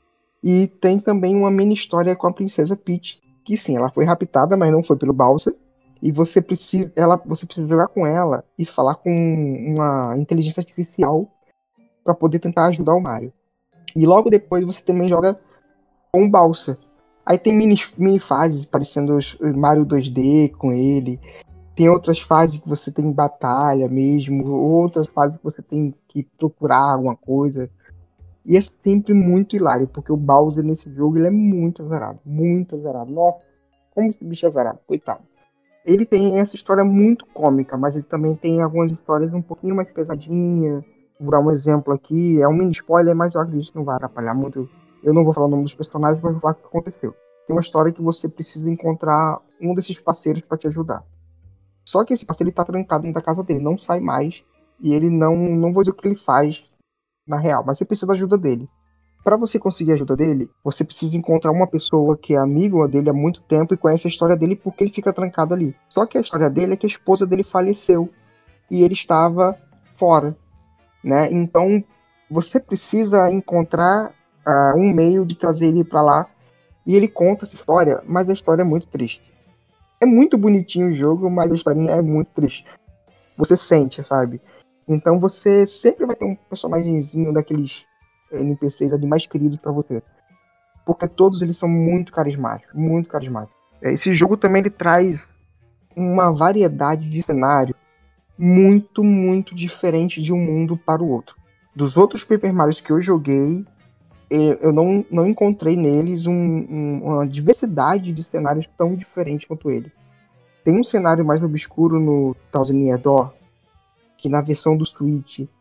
E tem também uma mini história com a princesa Peach, que sim, ela foi raptada, mas não foi pelo Bowser. E você precisa jogar com ela e falar com uma inteligência artificial para poder tentar ajudar o Mario. E logo depois você também joga com o Bowser. Aí tem mini fases parecendo o Mario 2D com ele. Tem outras fases que você tem batalha mesmo, outras fases que você tem que procurar alguma coisa. E é sempre muito hilário, porque o Bowser nesse jogo ele é muito azarado, muito azarado. Nossa, como esse bicho é azarado, coitado. Ele tem essa história muito cômica, mas ele também tem algumas histórias um pouquinho mais pesadinhas. Vou dar um exemplo aqui, é um mini spoiler, mas eu acredito que não vai atrapalhar muito. Eu não vou falar o nome dos personagens, mas vou falar o que aconteceu. Tem uma história que você precisa encontrar um desses parceiros para te ajudar. Só que esse parceiro está trancado dentro da casa dele, não sai mais. E ele não vou dizer o que ele faz na real, mas você precisa da ajuda dele. Para você conseguir a ajuda dele, você precisa encontrar uma pessoa que é amigo dele há muito tempo e conhece a história dele porque ele fica trancado ali. Só que a história dele é que a esposa dele faleceu e ele estava fora, né? Então você precisa encontrar um meio de trazer ele para lá. E ele conta essa história, mas a história é muito triste. É muito bonitinho o jogo, mas a historinha é muito triste. Você sente, sabe? Então você sempre vai ter um personagemzinho daqueles NPCs ali mais queridos pra você. Porque todos eles são muito carismáticos, muito carismáticos. Esse jogo também ele traz uma variedade de cenário muito, muito diferente de um mundo para o outro. Dos outros Paper Marios que eu joguei, eu não encontrei neles uma diversidade de cenários tão diferente quanto ele. Tem um cenário mais obscuro no Thousand Year Door, que na versão do Switch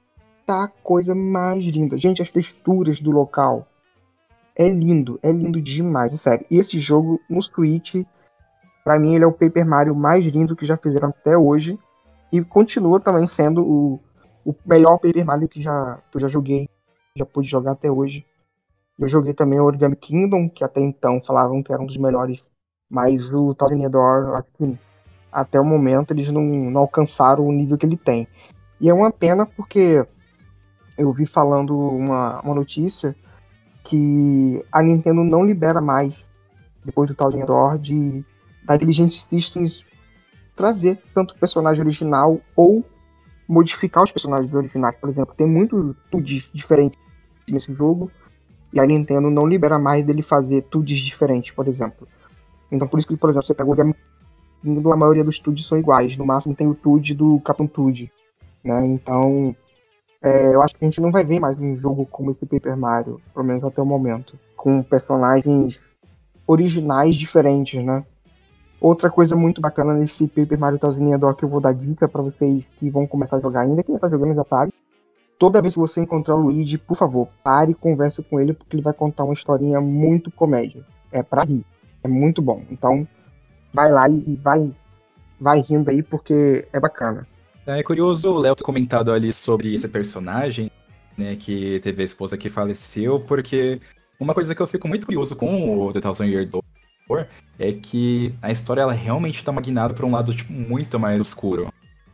tá a coisa mais linda. Gente, as texturas do local é lindo demais, é sério. E esse jogo no Switch, pra mim, ele é o Paper Mario mais lindo que já fizeram até hoje. E continua também sendo o melhor Paper Mario que eu já joguei, já pude jogar até hoje. Eu joguei também o Origami Kingdom, que até então falavam que era um dos melhores, mas o Thousand Door, acho que até o momento eles não alcançaram o nível que ele tem. E é uma pena porque eu vi falando uma notícia que a Nintendo não libera mais, depois do Thousand Door, da Intelligent Systems trazer tanto personagem original ou modificar os personagens originais. Por exemplo, tem muito TUDs diferentes nesse jogo e a Nintendo não libera mais dele fazer TUDs diferentes, por exemplo. Então por isso que, por exemplo, você pega o Game, a maioria dos TUDs são iguais. No máximo tem o TUD do Captain Toad, né? Então eu acho que a gente não vai ver mais um jogo como esse Paper Mario, pelo menos até o momento, com personagens originais diferentes, né? Outra coisa muito bacana nesse Paper Mario Thousand Door que eu vou dar dica pra vocês que vão começar a jogar ainda, quem tá jogando já sabe. Toda vez que você encontrar o Luigi, por favor, pare e converse com ele, porque ele vai contar uma historinha muito comédia. É pra rir. É muito bom. Então, vai lá e vai rindo aí, porque é bacana. É curioso o Léo ter comentado ali sobre esse personagem, né, que teve a esposa que faleceu, porque uma coisa que eu fico muito curioso com o The Thousand Year Door é que a história ela realmente tá magnada pra um lado tipo, muito mais obscuro.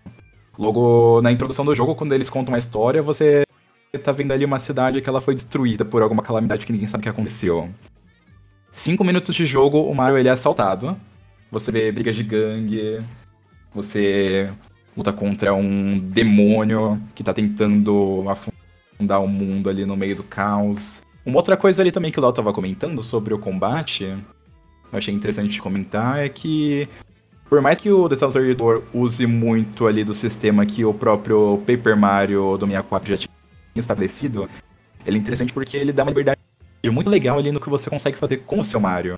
Logo na introdução do jogo, quando eles contam a história, você tá vendo ali uma cidade que ela foi destruída por alguma calamidade que ninguém sabe o que aconteceu. 5 minutos de jogo, o Mario ele é assaltado. Você vê brigas de gangue, você luta contra um demônio que tá tentando afundar o mundo ali no meio do caos. Uma outra coisa ali também que o Léo tava comentando sobre o combate, eu achei interessante de comentar, é que por mais que o The Thousand Door use muito ali do sistema que o próprio Paper Mario do 64 já tinha estabelecido, ele é interessante porque ele dá uma liberdade muito legal ali no que você consegue fazer com o seu Mario.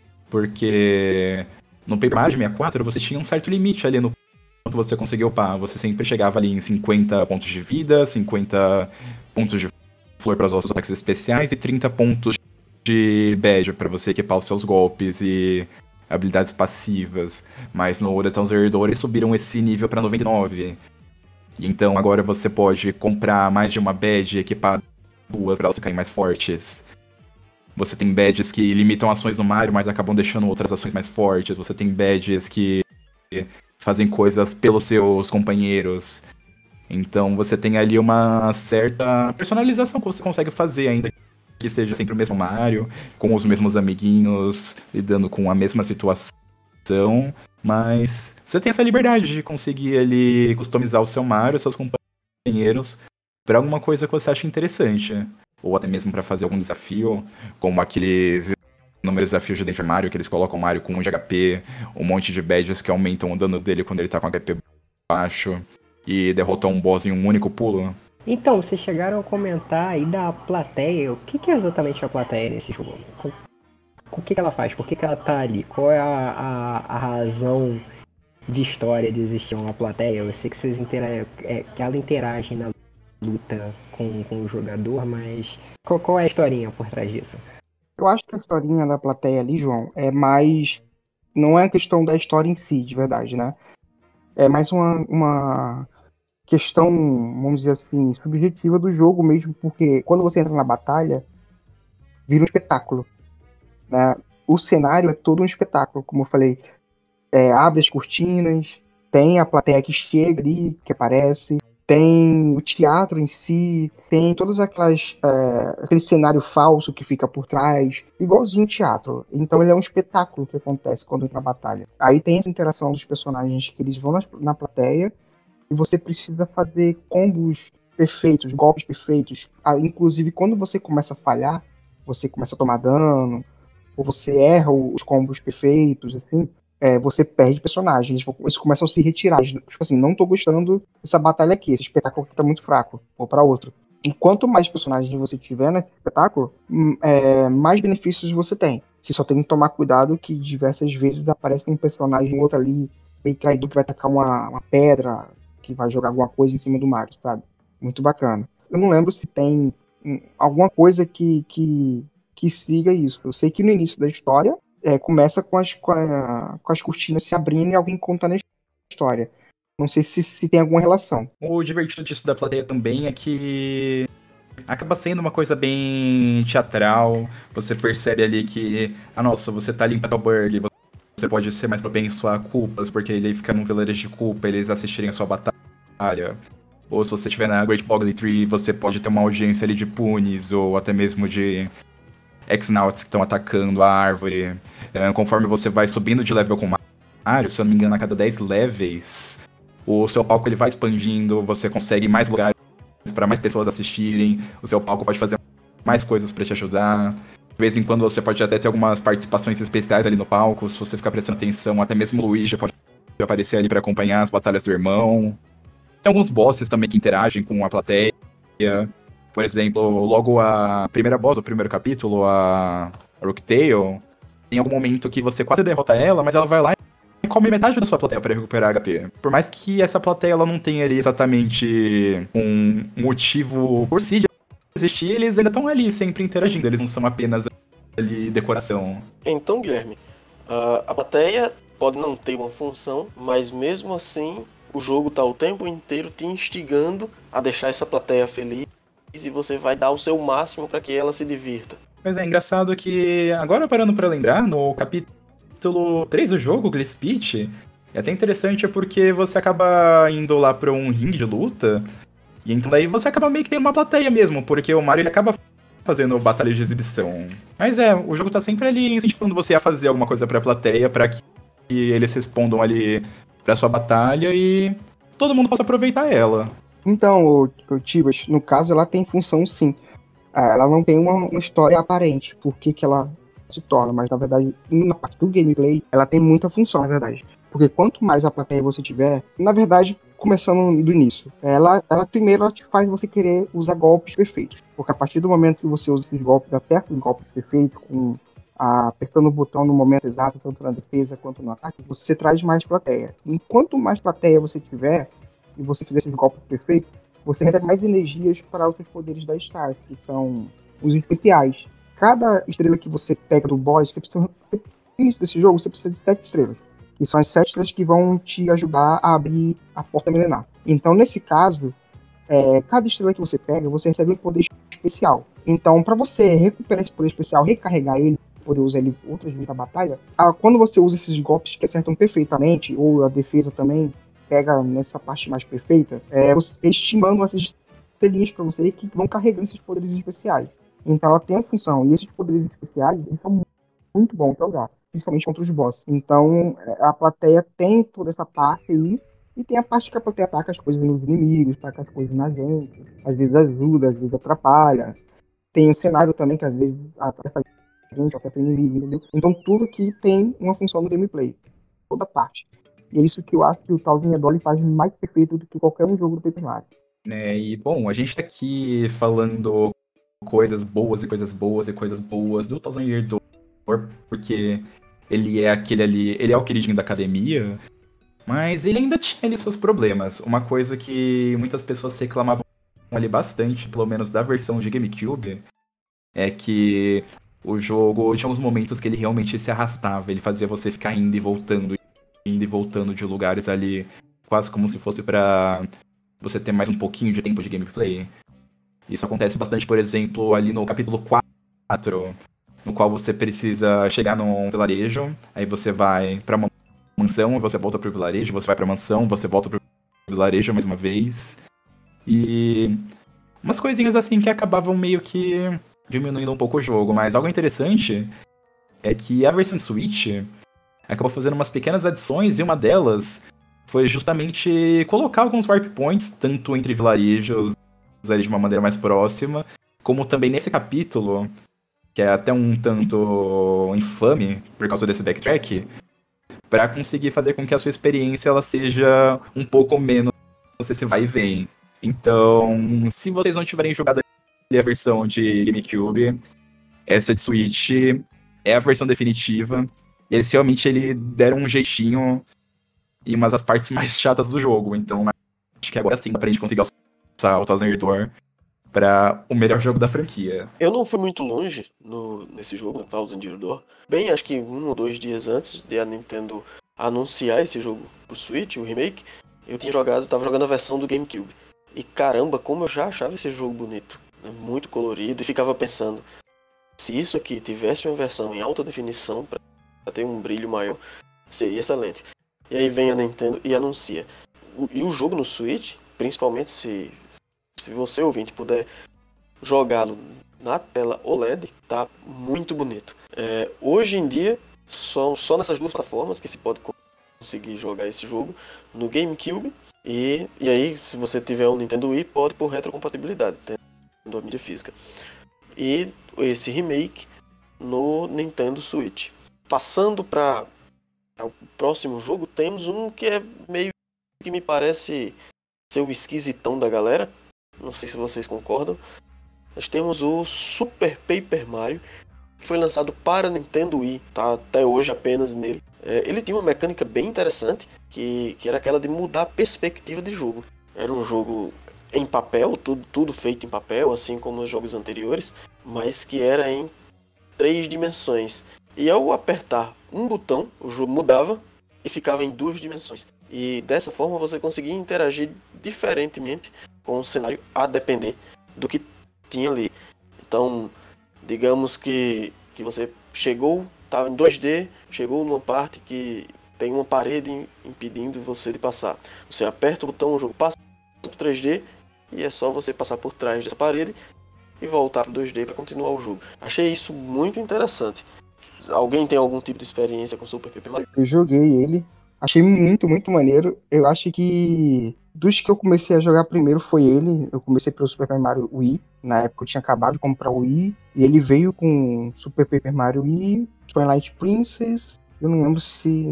Porque no Paper Mario 64 você tinha um certo limite ali no quanto você conseguia upar. Você sempre chegava ali em 50 pontos de vida, 50 pontos de flor para os seus ataques especiais e 30 pontos de badge para você equipar os seus golpes e habilidades passivas. Mas no The Thousand Door eles subiram esse nível para 99. E então agora você pode comprar mais de uma badge e equipar duas para elas ficarem mais fortes. Você tem badges que limitam ações no Mario, mas acabam deixando outras ações mais fortes. Você tem badges que fazem coisas pelos seus companheiros. Então você tem ali uma certa personalização que você consegue fazer, ainda que seja sempre o mesmo Mario, com os mesmos amiguinhos, lidando com a mesma situação. Mas você tem essa liberdade de conseguir ali customizar o seu Mario, seus companheiros, para alguma coisa que você acha interessante. Ou até mesmo para fazer algum desafio, como aqueles números de desafios de Dentro Mario, que eles colocam o Mario com 1 de HP, um monte de badges que aumentam o dano dele quando ele tá com HP baixo, e derrotam um boss em um único pulo. Então, vocês chegaram a comentar aí da plateia. O que é exatamente a plateia nesse jogo? O que ela faz? Por que ela tá ali? Qual é a razão de história de existir uma plateia? Eu sei que vocês que ela interage na luta com o jogador, mas qual é a historinha por trás disso? Eu acho que a historinha da plateia ali, João, é mais... Não é a questão da história em si, de verdade, né? É mais uma questão, vamos dizer assim, subjetiva do jogo mesmo, porque quando você entra na batalha, vira um espetáculo, né? O cenário é todo um espetáculo, como eu falei. Abre as cortinas, tem a plateia que chega ali, que aparece, tem o teatro em si, tem todas aquele cenário falso que fica por trás, igualzinho teatro. Então ele é um espetáculo que acontece quando entra na batalha. Aí tem essa interação dos personagens que eles vão na plateia e você precisa fazer combos perfeitos, golpes perfeitos. Inclusive quando você começa a falhar, você começa a tomar dano, ou você erra os combos perfeitos, assim, você perde personagens, eles começam a se retirar. Tipo assim, não tô gostando dessa batalha aqui, esse espetáculo aqui tá muito fraco, vou pra outro. E quanto mais personagens você tiver nesse espetáculo, mais benefícios você tem. Você só tem que tomar cuidado que diversas vezes aparece um personagem outro ali, meio traidor, que vai tacar uma pedra, que vai jogar alguma coisa em cima do Mario, sabe? Muito bacana. eu não lembro se tem alguma coisa que siga isso. Eu sei que no início da história começa com as cortinas se abrindo e alguém contando a história. Não sei se tem alguma relação. O divertido disso da plateia também é que acaba sendo uma coisa bem teatral. Você percebe ali que, nossa, você tá ali em Petalburg, você pode ser mais propenso a culpas, porque ele fica num vilarejo de culpa, eles assistirem a sua batalha. Ou se você estiver na Great Bogly Tree, você pode ter uma audiência ali de punis, ou até mesmo de X-Nauts que estão atacando a árvore. Conforme você vai subindo de level com o Mario, se eu não me engano, a cada 10 levels, o seu palco ele vai expandindo, você consegue mais lugares para mais pessoas assistirem, o seu palco pode fazer mais coisas para te ajudar. De vez em quando você pode até ter algumas participações especiais ali no palco, se você ficar prestando atenção, até mesmo o Luigi pode aparecer ali para acompanhar as batalhas do irmão. Tem alguns bosses também que interagem com a plateia. Por exemplo, logo a primeira boss, o primeiro capítulo, a Rooktail, tem algum momento que você quase derrota ela, mas ela vai lá e come metade da sua plateia para recuperar HP. Por mais que essa plateia ela não tenha ali exatamente um motivo por si de existir, eles ainda estão ali sempre interagindo, eles não são apenas ali decoração. Então, Guilherme, a plateia pode não ter uma função, mas mesmo assim o jogo tá o tempo inteiro te instigando a deixar essa plateia feliz e você vai dar o seu máximo para que ela se divirta. Mas é engraçado que, agora parando para lembrar, no capítulo 3 do jogo, Gliss Peach, é até interessante porque você acaba indo lá pra um ringue de luta, e então daí você acaba meio que tendo uma plateia mesmo, porque o Mario ele acaba fazendo batalha de exibição. Mas o jogo tá sempre ali incentivando você a fazer alguma coisa pra plateia, pra que eles respondam ali pra sua batalha e todo mundo possa aproveitar ela. Então, o Tibas, no caso, ela tem função sim. Ela não tem uma história aparente, por que ela se torna, mas na verdade, na parte do gameplay, ela tem muita função, na verdade. Porque quanto mais a plateia você tiver, na verdade, começando do início, ela primeiro ela te faz você querer usar golpes perfeitos. Porque a partir do momento que você usa esses golpes, acerta os golpes perfeitos, apertando o botão no momento exato, tanto na defesa quanto no ataque, você traz mais plateia. E quanto mais plateia você tiver, e você fizer esses golpes perfeitos, você recebe mais energias para os seus poderes da Star, que são os especiais. Cada estrela que você pega do boss, no início desse jogo, você precisa de 7 estrelas. Que são as 7 estrelas que vão te ajudar a abrir a porta milenar. Então, nesse caso, cada estrela que você pega, você recebe um poder especial. Então, para você recuperar esse poder especial, recarregar ele, poder usar ele outras vezes na batalha, quando você usa esses golpes que acertam perfeitamente, ou a defesa também pega nessa parte mais perfeita, eles te mandam essas estrelinhas para você que vão carregando esses poderes especiais. Então ela tem a função, e esses poderes especiais eles são muito bons para usar, principalmente contra os bosses. Então a plateia tem toda essa parte aí, e tem a parte que a plateia ataca as coisas nos inimigos, ataca as coisas na gente, às vezes ajuda, às vezes atrapalha. Tem o cenário também que às vezes atrapalha a gente, atrapalha o inimigo, entendeu? Então tudo que tem uma função no gameplay, toda parte. E é isso que eu acho que o Thousand Year Door faz mais perfeito do que qualquer um jogo do Paper Mario. E bom, a gente tá aqui falando coisas boas e coisas boas e coisas boas do Thousand Year Door, porque ele é aquele ali, ele é o queridinho da academia, mas ele ainda tinha ali seus problemas. Uma coisa que muitas pessoas reclamavam ali bastante, pelo menos da versão de GameCube, é que o jogo tinha uns momentos que ele realmente se arrastava, ele fazia você ficar indo e voltando de lugares ali, quase como se fosse pra você ter mais um pouquinho de tempo de gameplay. Isso acontece bastante, por exemplo, ali no capítulo 4, no qual você precisa chegar num vilarejo, aí você vai pra uma mansão, você volta pro vilarejo, você vai pra mansão, você volta pro vilarejo mais uma vez. E umas coisinhas assim que acabavam meio que diminuindo um pouco o jogo, mas algo interessante é que a versão Switch acabou fazendo umas pequenas adições, e uma delas foi justamente colocar alguns warp points, tanto entre vilarejos, ali de uma maneira mais próxima, como também nesse capítulo, que é até um tanto infame por causa desse backtrack, para conseguir fazer com que a sua experiência ela seja um pouco menos esse vai e vem. Então, se vocês não tiverem jogado a versão de GameCube, essa de Switch é a versão definitiva. Eles realmente deram um jeitinho em uma das partes mais chatas do jogo. Então, acho que agora sim dá pra gente conseguir alçar o Thousand Year Door para o melhor jogo da franquia. Eu não fui muito longe nesse jogo, Thousand Year Door. Bem, acho que 1 ou 2 dias antes de a Nintendo anunciar esse jogo pro Switch, o remake, tava jogando a versão do GameCube. E caramba, como eu já achava esse jogo bonito, né? Muito colorido, e ficava pensando, se isso aqui tivesse uma versão em alta definição para ter um brilho maior, seria excelente. E aí vem a Nintendo e anuncia. E o jogo no Switch, principalmente se você ouvinte puder jogá-lo na tela OLED, tá muito bonito. Hoje em dia, só nessas duas plataformas que se pode conseguir jogar esse jogo, no GameCube, e aí, se você tiver um Nintendo Wii, pode por retrocompatibilidade, tendo a mídia física. E esse remake no Nintendo Switch. Passando para o próximo jogo, temos um que é meio que me parece ser o esquisitão da galera. Não sei se vocês concordam. Nós temos o Super Paper Mario, que foi lançado para Nintendo Wii, tá até hoje apenas nele. Ele tinha uma mecânica bem interessante, que era aquela de mudar a perspectiva de jogo. Era um jogo em papel, tudo feito em papel, assim como os jogos anteriores, mas que era em 3 dimensões. E ao apertar um botão, o jogo mudava e ficava em 2 dimensões. E dessa forma você conseguia interagir diferentemente com o cenário, a depender do que tinha ali. Então, digamos que você chegou, estava em 2D, chegou numa parte que tem uma parede impedindo você de passar. Você aperta o botão, o jogo passa para 3D e é só você passar por trás dessa parede e voltar para 2D para continuar o jogo. Achei isso muito interessante. Alguém tem algum tipo de experiência com Super Paper Mario? Eu joguei ele, achei muito, muito maneiro. Eu acho que dos que eu comecei a jogar primeiro foi ele. Eu comecei pelo Super Mario Wii. Na época eu tinha acabado de comprar o Wii. E ele veio com Super Paper Mario Wii, Twilight Princess. Eu não lembro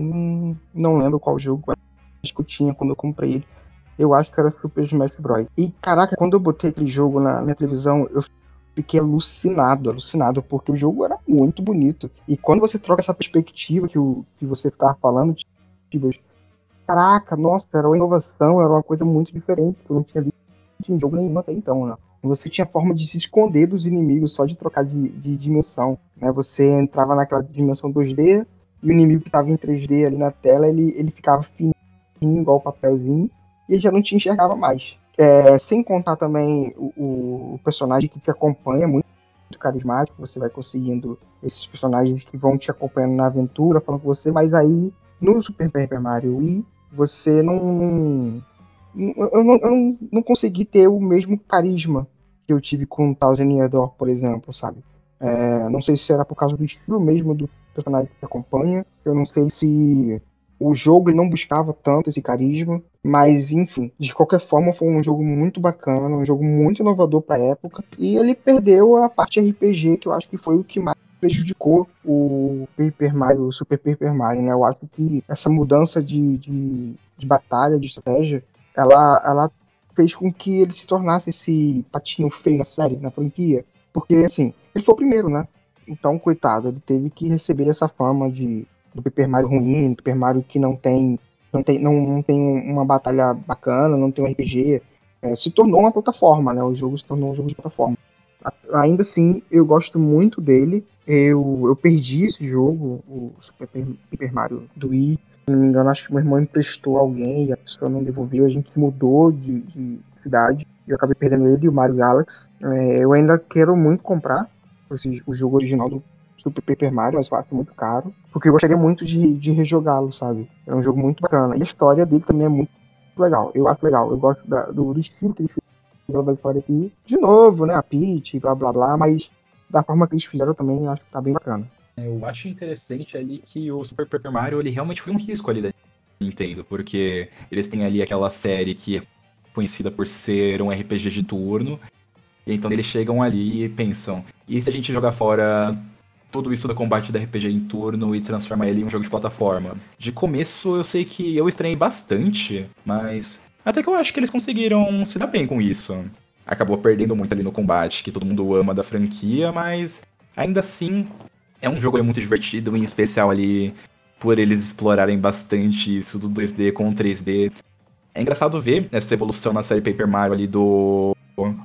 não lembro qual jogo acho que eu tinha quando eu comprei ele. Eu acho que era Super Smash Bros. E caraca, quando eu botei aquele jogo na minha televisão, eu fiquei alucinado, porque o jogo era muito bonito. E quando você troca essa perspectiva que você tá falando, tipo, caraca, nossa, era uma inovação, era uma coisa muito diferente, que eu não tinha visto em jogo nenhum até então, né? Você tinha forma de se esconder dos inimigos só de trocar de dimensão, né? Você entrava naquela dimensão 2D e o inimigo que estava em 3D ali na tela, ele ficava fininho, igual papelzinho, e ele já não te enxergava mais. Sem contar também o personagem que te acompanha, muito carismático, você vai conseguindo esses personagens que vão te acompanhando na aventura, falando com você, mas aí no Super Paper Mario Wii, você não consegui ter o mesmo carisma que eu tive com Thousand Year Door, por exemplo, sabe? Não sei se era por causa do estilo mesmo do personagem que te acompanha, eu não sei se o jogo ele não buscava tanto esse carisma, mas enfim, de qualquer forma foi um jogo muito bacana, um jogo muito inovador para a época, e ele perdeu a parte RPG, que eu acho que foi o que mais prejudicou o Paper Mario, o Super Paper Mario, né? Eu acho que essa mudança de batalha, de estratégia, ela fez com que ele se tornasse esse patinho feio na série, na franquia, porque assim, ele foi o primeiro, né? Então, coitado, ele teve que receber essa fama do Paper Mario ruim, do Paper Mario que não tem uma batalha bacana, não tem um RPG. Se tornou uma plataforma, né? O jogo se tornou um jogo de plataforma. Ainda assim, eu gosto muito dele. Eu perdi esse jogo, o Super Paper Mario do Wii. Se não me engano, acho que meu irmão emprestou alguém e a pessoa não devolveu. A gente mudou de cidade. Eu acabei perdendo ele e o Mario Galaxy. Eu ainda quero muito comprar o jogo original do Super Paper Mario, mas eu acho muito caro, porque eu gostaria muito de rejogá-lo, sabe? É um jogo muito bacana. E a história dele também é muito legal. Eu acho legal. Eu gosto do estilo que ele fez da história aqui. De novo, né? A Peach, blá blá blá, mas da forma que eles fizeram também, eu acho que tá bem bacana. Eu acho interessante ali que o Super Paper Mario, ele realmente foi um risco ali da Nintendo, porque eles têm ali aquela série que é conhecida por ser um RPG de turno, e então eles chegam ali e pensam, e se a gente jogar fora tudo isso do combate da RPG em turno e transformar ele em um jogo de plataforma? De começo eu sei que eu estranhei bastante, mas até que eu acho que eles conseguiram se dar bem com isso. Acabou perdendo muito ali no combate, que todo mundo ama da franquia, mas ainda assim é um jogo muito divertido, em especial ali por eles explorarem bastante isso do 2D com 3D. É engraçado ver essa evolução na série Paper Mario ali do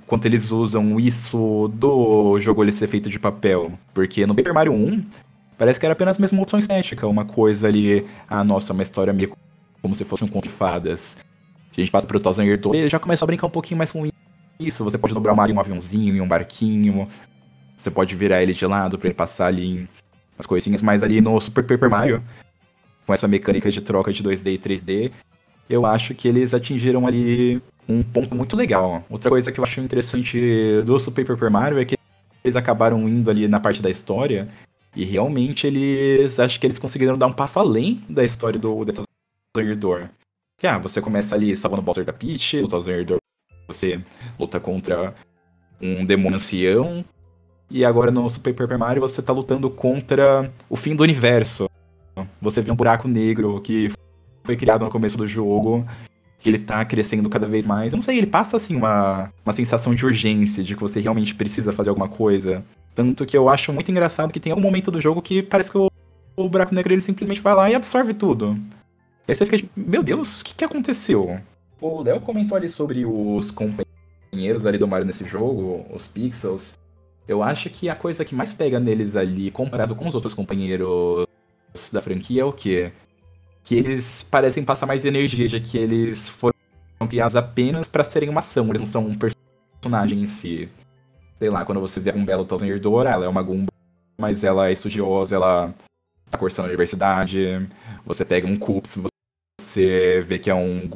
quanto eles usam isso do jogo ele ser feito de papel. Porque no Paper Mario 1, parece que era apenas mesmo uma opção estética, uma coisa ali, nossa, uma história meio como se fosse um conto de fadas. A gente passa pro Thousand Year Door e ele já começa a brincar um pouquinho mais com isso. Você pode dobrar o Mario em um aviãozinho, em um barquinho, você pode virar ele de lado pra ele passar ali em as coisinhas, mas ali no Super Paper Mario, com essa mecânica de troca de 2D e 3D, eu acho que eles atingiram ali um ponto muito legal. Outra coisa que eu acho interessante do Super Paper Mario é que eles acabaram indo ali na parte da história e realmente acho que eles conseguiram dar um passo além da história do The Thousand Year Door. Que você começa ali salvando o Bowser da Peach, no Thousand Year Door você luta contra um demônio ancião, e agora no Super Paper Mario você tá lutando contra o fim do universo. Você vê um buraco negro que foi criado no começo do jogo, que ele tá crescendo cada vez mais. Eu não sei, ele passa assim uma sensação de urgência, de que você realmente precisa fazer alguma coisa. Tanto que eu acho muito engraçado que tem algum momento do jogo que parece que o buraco negro ele simplesmente vai lá e absorve tudo. E aí você fica tipo, meu Deus, o que aconteceu? O Léo comentou ali sobre os companheiros ali do Mario nesse jogo, os Pixels. Eu acho que a coisa que mais pega neles ali, comparado com os outros companheiros da franquia, é o quê? Que eles parecem passar mais energia, de que eles foram criados apenas pra serem uma ação, eles não são um personagem em si. Sei lá, quando você vê um belo Thousand Year Door, ela é uma Goomba, mas ela é estudiosa, ela tá cursando a universidade, você pega um Koops, você vê que é um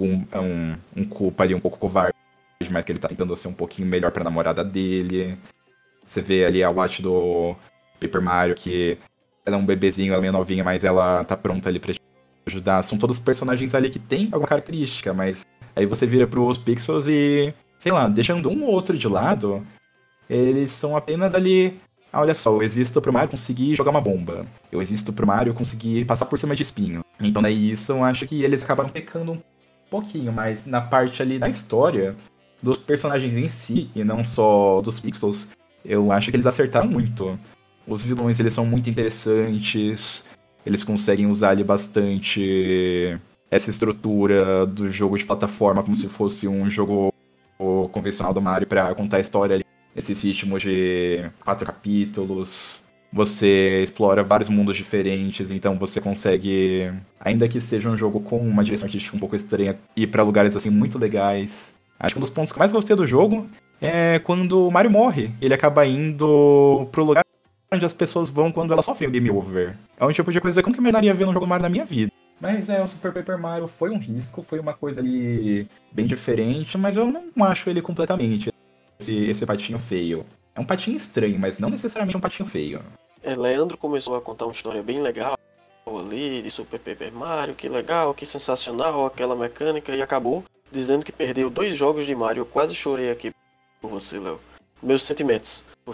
Koopa ali um pouco covarde, mas que ele tá tentando ser um pouquinho melhor pra namorada dele. Você vê ali a Watch do Paper Mario, que ela é um bebezinho, ela é meio novinha, mas ela tá pronta ali pra te ajudar. São todos personagens ali que tem alguma característica, mas aí você vira pros Pixels e, sei lá, deixando um ou outro de lado, eles são apenas ali... olha só, eu existo pro Mario conseguir jogar uma bomba. Eu existo pro Mario conseguir passar por cima de espinho. Então daí isso eu acho que eles acabaram pecando um pouquinho, mas na parte ali da história, dos personagens em si, e não só dos Pixels, eu acho que eles acertaram muito. Os vilões, eles são muito interessantes, eles conseguem usar ali bastante essa estrutura do jogo de plataforma como se fosse um jogo convencional do Mario pra contar a história ali. Esses ritmos de 4 capítulos, você explora vários mundos diferentes, então você consegue, ainda que seja um jogo com uma direção artística um pouco estranha, ir pra lugares assim muito legais. Acho que um dos pontos que eu mais gostei do jogo é quando o Mario morre. Ele acaba indo pro lugar onde as pessoas vão quando elas sofrem o game over. É um tipo de coisa que eu nunca imaginaria ver num jogo Mario na minha vida. Mas o Super Paper Mario foi um risco, foi uma coisa ali bem diferente, mas eu não acho ele completamente esse patinho feio. É um patinho estranho, mas não necessariamente um patinho feio. Leandro começou a contar uma história bem legal ali de Super Paper Mario, que legal, que sensacional, aquela mecânica, e acabou dizendo que perdeu 2 jogos de Mario. Eu quase chorei aqui por você, Léo. Meus sentimentos por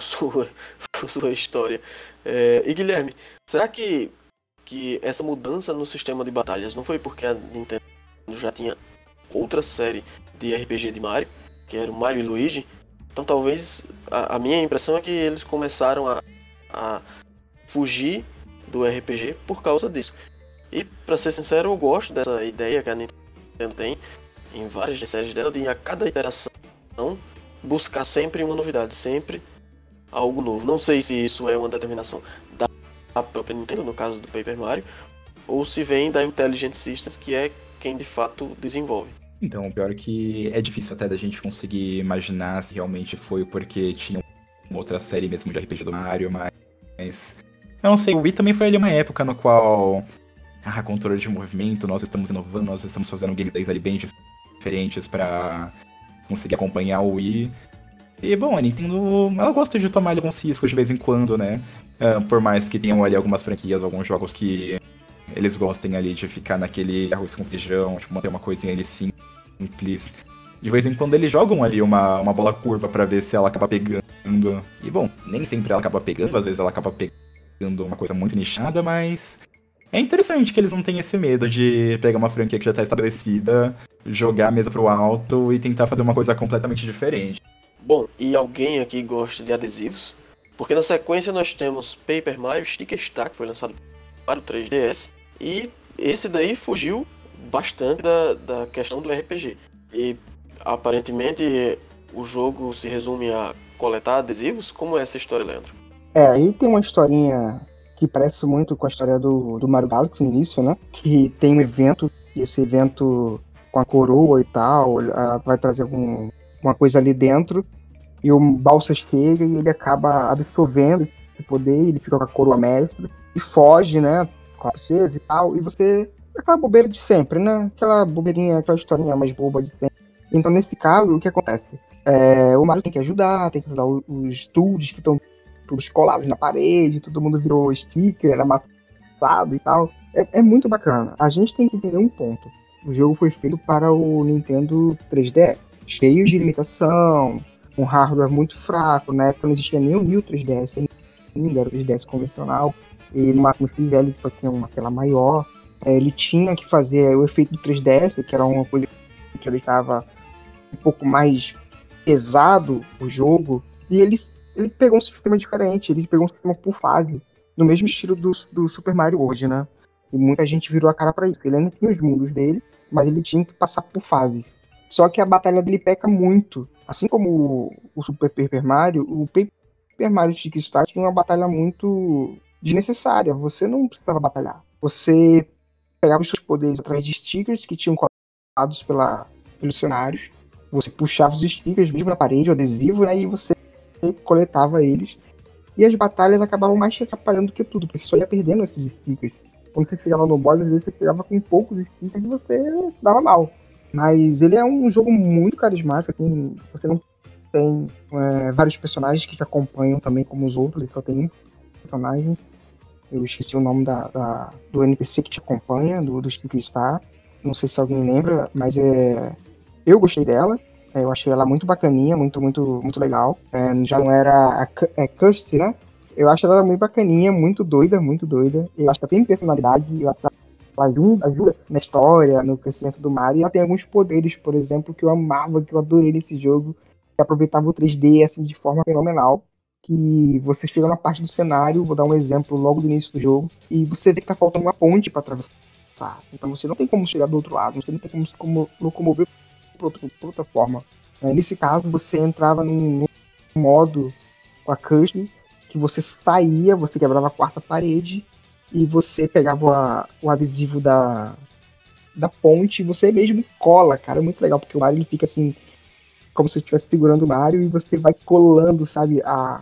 sua história. E Guilherme, será que essa mudança no sistema de batalhas não foi porque a Nintendo já tinha outra série de RPG de Mario, que era o Mario e Luigi? Então talvez a minha impressão é que eles começaram a fugir do RPG por causa disso. E pra ser sincero, eu gosto dessa ideia que a Nintendo tem em várias séries dela, de a cada iteração buscar sempre uma novidade, sempre algo novo. Não sei se isso é uma determinação da própria Nintendo, no caso do Paper Mario, ou se vem da Intelligent Systems, que é quem de fato desenvolve. Então, o pior é que é difícil até da gente conseguir imaginar se realmente foi porque tinha uma outra série mesmo de RPG do Mario, mas... eu não sei, o Wii também foi ali uma época no qual... controle de movimento, nós estamos inovando, nós estamos fazendo gameplays ali bem diferentes pra conseguir acompanhar o Wii. E, bom, a Nintendo, ela gosta de tomar ali alguns riscos de vez em quando, né? Por mais que tenham ali algumas franquias, alguns jogos que eles gostem ali de ficar naquele arroz com feijão, tipo, manter uma coisinha ali simples. De vez em quando eles jogam ali uma bola curva pra ver se ela acaba pegando. E, bom, nem sempre ela acaba pegando, às vezes ela acaba pegando uma coisa muito nichada, mas... é interessante que eles não tenham esse medo de pegar uma franquia que já tá estabelecida, jogar a mesa pro alto e tentar fazer uma coisa completamente diferente. Bom, e alguém aqui gosta de adesivos? Porque na sequência nós temos Paper Mario Sticker Star, que foi lançado para o 3DS, e esse daí fugiu bastante da questão do RPG. E aparentemente o jogo se resume a coletar adesivos? Como é essa história, Leandro? Aí tem uma historinha que parece muito com a história do Mario Galaxy no início, né? Que tem um evento, e esse evento com a coroa e tal, vai trazer uma coisa ali dentro, e o Balsa chega e ele acaba absorvendo esse poder, ele fica com a coroa mestra, e foge, né? Com a princesa e tal, e você... Aquela bobeira de sempre, né? Aquela bobeirinha, aquela historinha mais boba de sempre. Então, nesse caso, o que acontece? O Mario tem que ajudar os Toads que estão todos colados na parede, todo mundo virou sticker, era amassado e tal. É muito bacana. A gente tem que entender um ponto. O jogo foi feito para o Nintendo 3DS, cheio de limitação, um hardware muito fraco. Na época não existia nem o New 3DS, ainda era o 3DS convencional, e no máximo os velho só tinha uma tela maior. Ele tinha que fazer o efeito do 3DS, que era uma coisa que deixava um pouco mais pesado o jogo, e ele pegou um sistema diferente, ele pegou um sistema por fase, no mesmo estilo do Super Mario hoje, né? E muita gente virou a cara pra isso. Ele ainda tinha os mundos dele, mas ele tinha que passar por fases. Só que a batalha dele peca muito. Assim como o Super Paper Mario, o Paper Mario Stick Star tinha uma batalha muito desnecessária. Você não precisava batalhar. Você pegava os seus poderes através de stickers que tinham colados pelos cenários. Você puxava os stickers mesmo na parede, o adesivo, né? E você coletava eles. E as batalhas acabavam mais te atrapalhando do que tudo, porque você só ia perdendo esses stickers. Quando você chegava no boss, às vezes você chegava com poucos stickers e você se dava mal. Mas ele é um jogo muito carismático, assim, você não tem vários personagens que te acompanham também como os outros, ele só tem um personagem. Eu esqueci o nome do NPC que te acompanha, do Stick Star. Não sei se alguém lembra, mas eu gostei dela. Eu achei ela muito bacaninha, muito, muito, muito legal. Já não era a Kirsty, né? Eu acho ela muito bacaninha, muito doida, muito doida. Eu acho que ela tem personalidade, eu acho que ela ajuda na história, no crescimento do Mario. E ela tem alguns poderes, por exemplo, que eu amava, que eu adorei nesse jogo, que aproveitava o 3D assim, de forma fenomenal. Que você chega na parte do cenário, vou dar um exemplo logo do início do jogo, e você vê que tá faltando uma ponte para atravessar. Então você não tem como chegar do outro lado, você não tem como se locomover por outra forma. Nesse caso, você entrava num modo com a Kirsty, que você saía, você quebrava a quarta parede, e você pegava o adesivo da ponte, e você mesmo cola, cara. É muito legal, porque o Mario ele fica assim, como se estivesse segurando o Mario, e você vai colando, sabe,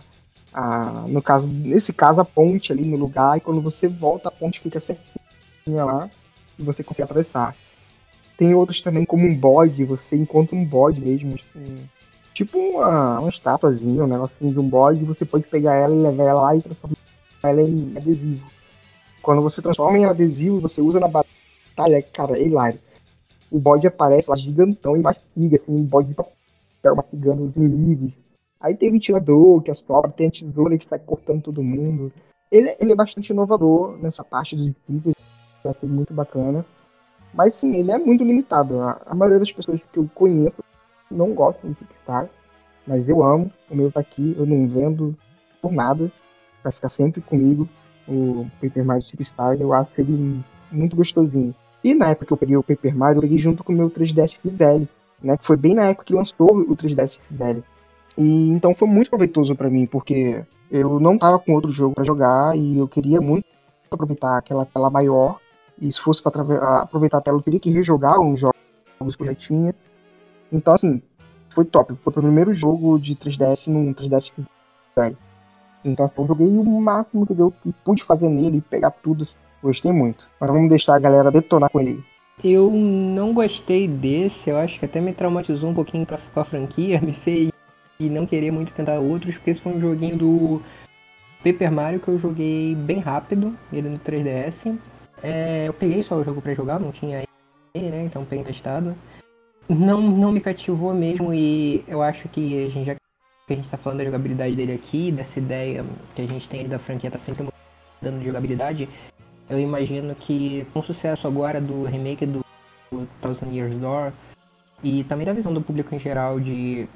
nesse caso, a ponte ali no lugar, e quando você volta, a ponte fica certinha lá, e você consegue atravessar. Tem outros também, como um bode, você encontra um bode mesmo, tipo uma estatuazinha, um negocinho de um bode, você pode pegar ela e levar ela lá e transformar ela em adesivo. Quando você transforma em adesivo, você usa na batalha, cara, é hilário. O bode aparece lá gigantão e mastiga, assim, um bode de papel mastigando os inimigos. Aí tem o ventilador que assopra, tem a tesoura que sai cortando todo mundo. Ele é bastante inovador nessa parte dos itens, eu achei muito bacana. Mas sim, ele é muito limitado. A maioria das pessoas que eu conheço não gostam de Kickstarter, mas eu amo. O meu tá aqui, eu não vendo por nada. Vai ficar sempre comigo. O Paper Mario Kickstarter, eu acho ele muito gostosinho. E na época que eu peguei o Paper Mario, eu peguei junto com o meu 3DS XL, né? Que foi bem na época que lançou o 3DS XL. E então foi muito proveitoso para mim, porque eu não tava com outro jogo para jogar e eu queria muito aproveitar aquela tela maior. E se fosse para aproveitar a tela, eu teria que rejogar uns jogos que eu já tinha. Então, assim, foi top. Foi o primeiro jogo de 3DS num 3DS velho. Então, assim, eu joguei o máximo que eu pude fazer nele, pegar tudo. Gostei muito. Mas vamos deixar a galera detonar com ele. Eu não gostei desse, eu acho que até me traumatizou um pouquinho com a franquia, me fez não querer muito tentar outros, porque esse foi um joguinho do Paper Mario que eu joguei bem rápido, ele no 3DS. Eu peguei só o jogo pra jogar, não tinha ele, né? Então peguei emprestado. Não me cativou mesmo e eu acho que já que a gente tá falando da jogabilidade dele aqui, dessa ideia que a gente tem da franquia tá sempre mudando de jogabilidade, eu imagino que com o sucesso agora do remake do Thousand Years Door e também da visão do público em geral de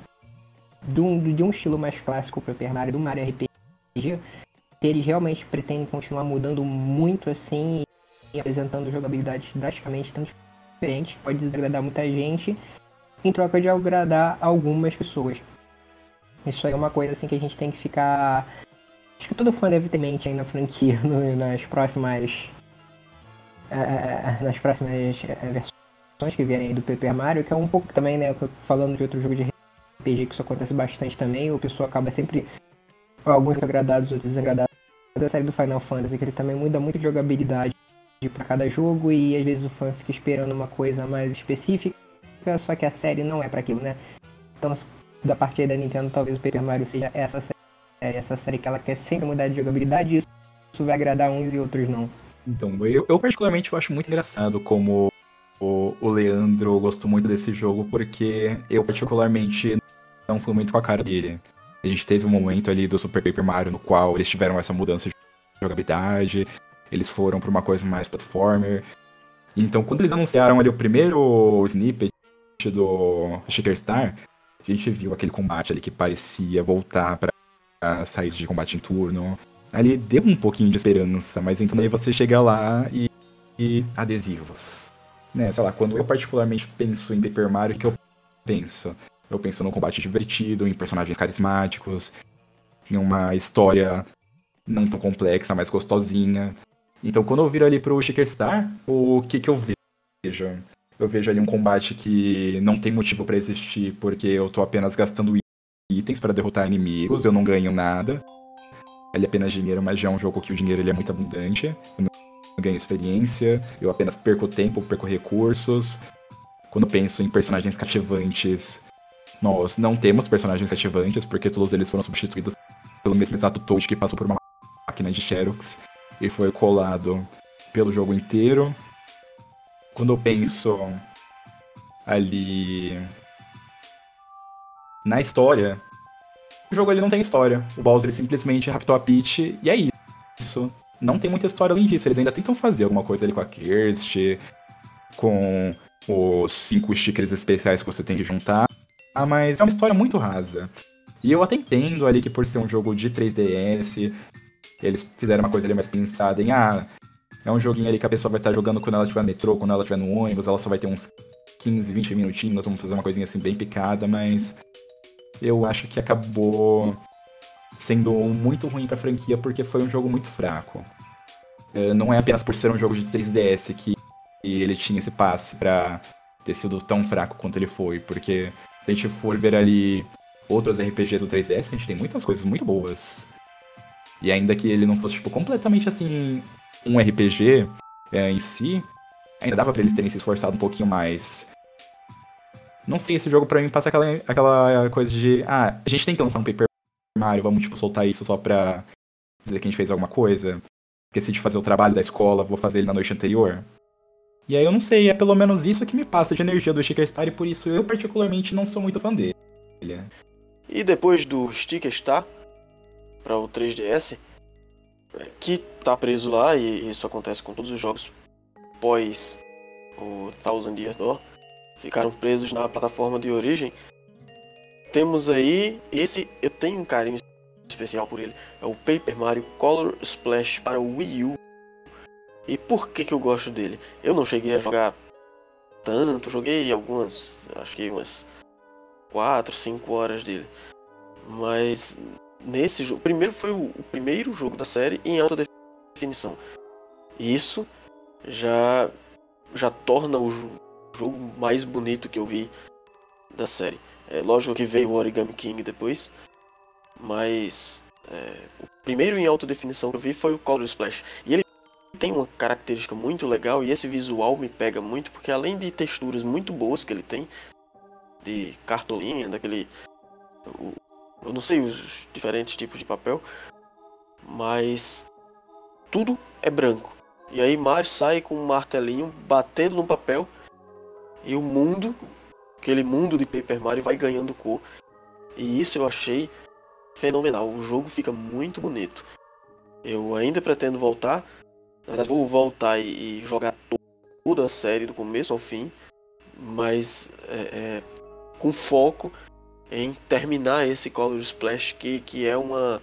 um estilo mais clássico para Paper Mario, do Mario RPG, se eles realmente pretendem continuar mudando muito assim e apresentando jogabilidades drasticamente tão diferentes, pode desagradar muita gente, em troca de agradar algumas pessoas. Isso aí é uma coisa assim que a gente tem que ficar. Acho que todo fã deve ter em mente aí na franquia, nas próximas. Nas próximas versões que vierem aí do Paper Mario, que é um pouco também, né? Falando de outro jogo de RPG que isso acontece bastante também, o pessoal acaba sempre. Alguns agradados, outros desagradados. Da série do Final Fantasy, que ele também muda muito de jogabilidade para cada jogo e às vezes o fã fica esperando uma coisa mais específica, só que a série não é para aquilo, né? Então, da parte aí da Nintendo, talvez o Paper Mario seja essa série que ela quer sempre mudar de jogabilidade e isso vai agradar uns e outros não. Então, eu particularmente eu acho muito engraçado como o Leandro gostou muito desse jogo, porque eu particularmente não fui muito com a cara dele. A gente teve um momento ali do Super Paper Mario no qual eles tiveram essa mudança de jogabilidade, eles foram pra uma coisa mais platformer. Então, quando eles anunciaram ali o primeiro snippet do Shaker Star, a gente viu aquele combate ali que parecia voltar pra sair de combate em turno. Ali deu um pouquinho de esperança, mas então aí você chega lá e adesivos. Né, sei lá, quando eu particularmente penso em Paper Mario, o que eu penso? Eu penso num combate divertido, em personagens carismáticos, em uma história não tão complexa, mas gostosinha. Então, quando eu viro ali pro Shaker Star, o que eu vejo? Eu vejo ali um combate que não tem motivo pra existir, porque eu tô apenas gastando itens pra derrotar inimigos, eu não ganho nada. Ele é apenas dinheiro, mas já é um jogo que o dinheiro ele é muito abundante. Eu não ganho experiência, eu apenas perco tempo, perco recursos. Quando eu penso em personagens cativantes, nós não temos personagens cativantes, porque todos eles foram substituídos pelo mesmo exato Toad que passou por uma máquina de Xerox e foi colado pelo jogo inteiro. Quando eu penso ali na história, o jogo ele não tem história. O Bowser ele simplesmente raptou a Peach e é isso. Não tem muita história além disso. Eles ainda tentam fazer alguma coisa ali com a Kirst, com os 5 stickers especiais que você tem que juntar, mas é uma história muito rasa. E eu até entendo ali que por ser um jogo de 3DS, eles fizeram uma coisa ali mais pensada em, é um joguinho ali que a pessoa vai estar jogando quando ela estiver no metrô, quando ela estiver no ônibus, ela só vai ter uns 15, 20 minutinhos, vamos fazer uma coisinha assim bem picada, mas eu acho que acabou sendo muito ruim pra franquia porque foi um jogo muito fraco. Não é apenas por ser um jogo de 3DS que ele tinha esse passe pra ter sido tão fraco quanto ele foi, porque se a gente for ver ali outros RPGs do 3DS, a gente tem muitas coisas muito boas. E ainda que ele não fosse, tipo, completamente, assim, um RPG em si, ainda dava pra eles terem se esforçado um pouquinho mais. Não sei, esse jogo pra mim passa aquela coisa de, a gente tem que lançar um Paper Mario, vamos, tipo, soltar isso só pra dizer que a gente fez alguma coisa. Esqueci de fazer o trabalho da escola, vou fazer ele na noite anterior. E aí eu não sei, é pelo menos isso que me passa de energia do Sticker Star e por isso eu particularmente não sou muito fã dele. E depois do Sticker Star para o 3DS, que tá preso lá, e isso acontece com todos os jogos pós o Thousand Year Door, ficaram presos na plataforma de origem. Temos aí, esse eu tenho um carinho especial por ele, é o Paper Mario Color Splash para o Wii U. E por que eu gosto dele? Eu não cheguei a jogar tanto, joguei algumas, acho que umas 4, 5 horas dele. Mas nesse jogo, primeiro foi o primeiro jogo da série em alta definição. E isso já torna o jogo mais bonito que eu vi da série. É lógico que veio o Origami King depois, mas o primeiro em alta definição que eu vi foi o Color Splash. E ele tem uma característica muito legal e esse visual me pega muito, porque além de texturas muito boas que ele tem, de cartolina, daquele... eu não sei os diferentes tipos de papel, mas tudo é branco. E aí Mario sai com um martelinho batendo no papel e o mundo, aquele mundo de Paper Mario vai ganhando cor. E isso eu achei fenomenal. O jogo fica muito bonito. Eu ainda pretendo voltar. Na verdade, vou voltar e jogar toda a série do começo ao fim, mas com foco em terminar esse Color Splash, que é uma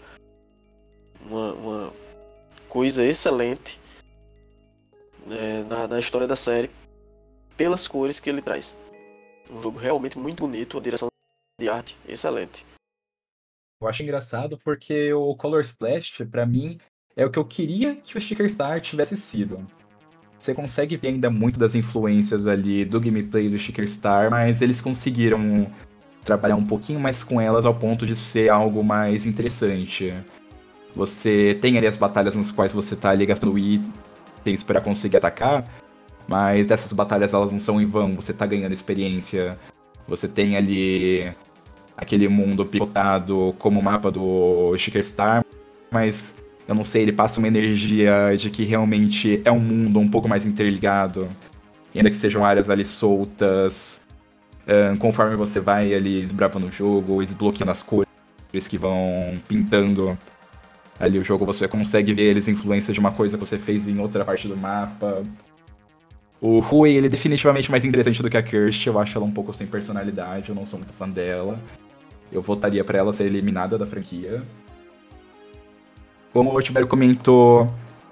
coisa excelente na história da série, pelas cores que ele traz. Um jogo realmente muito bonito, a direção de arte excelente. Eu acho engraçado porque o Color Splash, pra mim, é o que eu queria que o Sticker Star tivesse sido. Você consegue ver ainda muito das influências ali do gameplay do Sticker Star, mas eles conseguiram trabalhar um pouquinho mais com elas ao ponto de ser algo mais interessante. Você tem ali as batalhas nas quais você tá ali gastando itens para conseguir atacar, mas essas batalhas elas não são em vão, você tá ganhando experiência. Você tem ali aquele mundo picotado como o mapa do Sticker Star, mas eu não sei, ele passa uma energia de que realmente é um mundo um pouco mais interligado, e ainda que sejam áreas ali soltas, conforme você vai ali desbravando o jogo, desbloqueando as cores que vão pintando ali o jogo, você consegue ver as influências de uma coisa que você fez em outra parte do mapa. O Rui, ele é definitivamente mais interessante do que a Kirst, eu acho ela um pouco sem personalidade, eu não sou muito fã dela. Eu votaria pra ela ser eliminada da franquia. Como o Tibério comentou,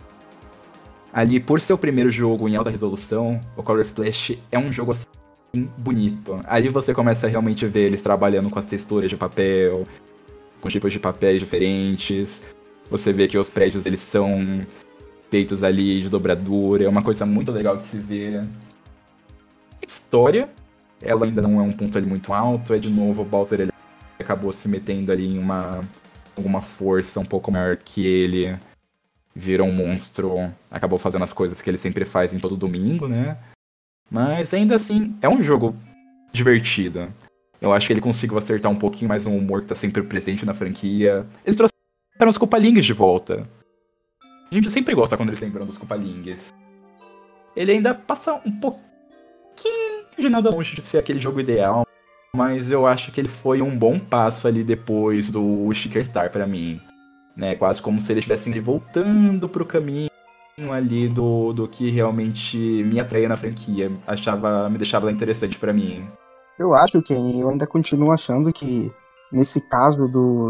ali por ser o primeiro jogo em alta resolução, o Color Splash é um jogo assim bonito. Ali você começa a realmente ver eles trabalhando com as texturas de papel, com tipos de papéis diferentes. Você vê que os prédios eles são feitos ali de dobradura, é uma coisa muito legal de se ver. História, ela ainda não é um ponto ali muito alto, é de novo o Bowser ele acabou se metendo ali em alguma força um pouco maior que ele, virou um monstro, acabou fazendo as coisas que ele sempre faz em todo domingo, né? Mas ainda assim, é um jogo divertido. Eu acho que ele conseguiu acertar um pouquinho mais um humor que tá sempre presente na franquia. Eles trouxeram os Koopalings de volta. A gente sempre gosta quando eles lembram dos Koopalings. Ele ainda passa um pouquinho de nada longe de ser aquele jogo ideal, mas eu acho que ele foi um bom passo ali depois do Sticker Star pra mim. Né? Quase como se eles estivessem voltando pro caminho ali do que realmente me atraía na franquia. Me deixava interessante pra mim. Eu acho que eu ainda continuo achando que nesse caso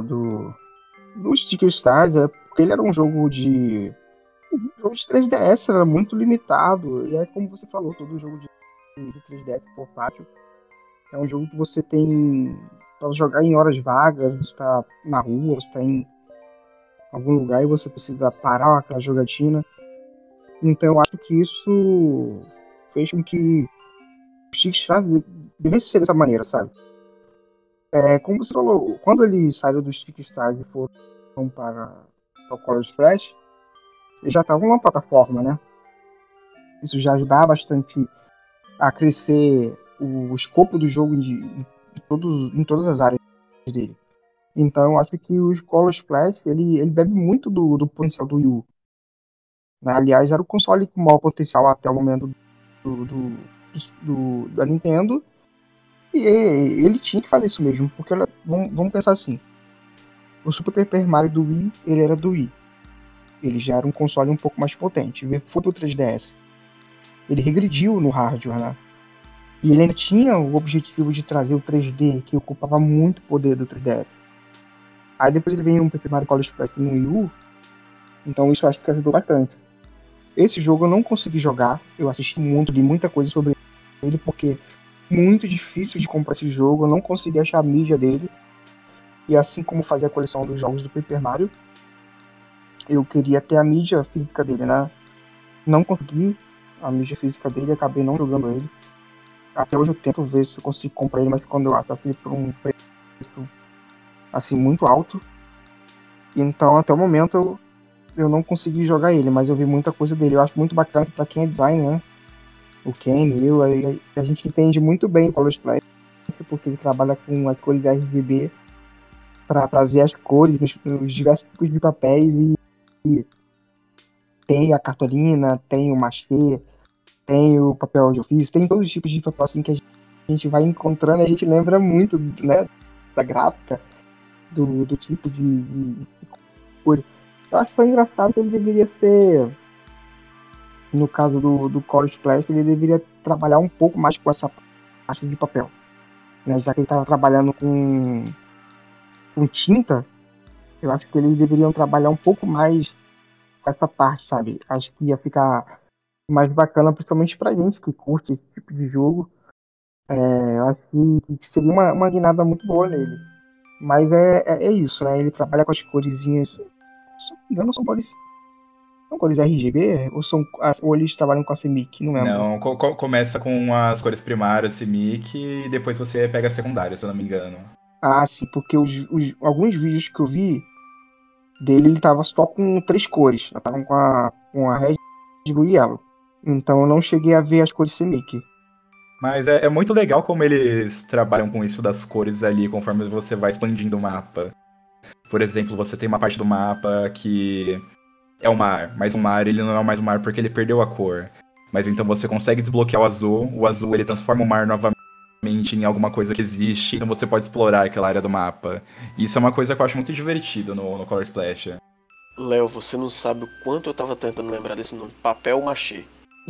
do Sticker Stars é porque ele era um jogo de. O jogo de 3DS era muito limitado. E é como você falou, todo jogo de 3DS portátil é um jogo que você tem para jogar em horas vagas, você está na rua, você está em algum lugar e você precisa parar aquela jogatina. Então eu acho que isso fez com que o Stick Stars devesse ser dessa maneira, sabe? É, como você falou, quando ele saiu do Stick Stars e foram para o Color Splash, eles já estavam numa plataforma, né? Isso já ajudava bastante a crescer o escopo do jogo em todas as áreas dele. Então eu acho que o Color Splash ele bebe muito do potencial do Wii U. Né? Aliás, era o console com maior potencial até o momento da Nintendo. E ele tinha que fazer isso mesmo, porque vamos pensar assim. O Super Paper Mario do Wii, ele era do Wii. Ele já era um console um pouco mais potente. Ele foi pro 3DS. Ele regrediu no hardware, né? E ele ainda tinha o objetivo de trazer o 3D, que ocupava muito poder do 3DS. Aí depois ele veio um Paper Mario Color Splash no Wii U, então isso eu acho que ajudou bastante. Esse jogo eu não consegui jogar, eu assisti muito, li muita coisa sobre ele, porque muito difícil de comprar esse jogo, eu não consegui achar a mídia dele. E assim como fazer a coleção dos jogos do Paper Mario, eu queria ter a mídia física dele, né? Não consegui a mídia física dele, acabei não jogando ele. Até hoje eu tento ver se eu consigo comprar ele, mas quando eu acho ele por um preço assim muito alto. Então até o momento eu não consegui jogar ele, mas eu vi muita coisa dele. Eu acho muito bacana pra quem é design, né? O Ken e eu, a gente entende muito bem o Color Splash, porque ele trabalha com as cores RGB para trazer as cores nos diversos tipos de papéis e tem a cartolina, tem o machê, tem o papel de ofício, tem todos os tipos de papel assim que a gente vai encontrando e a gente lembra muito, né, da gráfica, do tipo de coisa. Eu acho que foi engraçado que ele deveria ser, no caso do Color Splash, ele deveria trabalhar um pouco mais com essa parte de papel, né, já que ele estava trabalhando com tinta. Eu acho que eles deveriam trabalhar um pouco mais com essa parte, sabe? Acho que ia ficar mais bacana, principalmente pra gente que curte esse tipo de jogo. Eu acho que seria uma guinada muito boa nele. Mas é isso, né? Ele trabalha com as coresinhas. Se não me engano, são cores RGB? Ou eles trabalham com a CMYK? Não lembro. Não, começa com as cores primárias, CMYK, e depois você pega a secundária, se eu não me engano. Ah, sim, porque alguns vídeos que eu vi dele, ele tava só com 3 cores. Já tava com a Red, Blue e Yellow. Então eu não cheguei a ver as cores CMYK. Mas é muito legal como eles trabalham com isso das cores ali, conforme você vai expandindo o mapa. Por exemplo, você tem uma parte do mapa que é o mar, mas o mar ele não é mais o mar porque ele perdeu a cor. Mas então você consegue desbloquear o azul ele transforma o mar novamente em alguma coisa que existe, então você pode explorar aquela área do mapa. E isso é uma coisa que eu acho muito divertido no Color Splash. Léo, você não sabe o quanto eu tava tentando lembrar desse nome. Papel machê.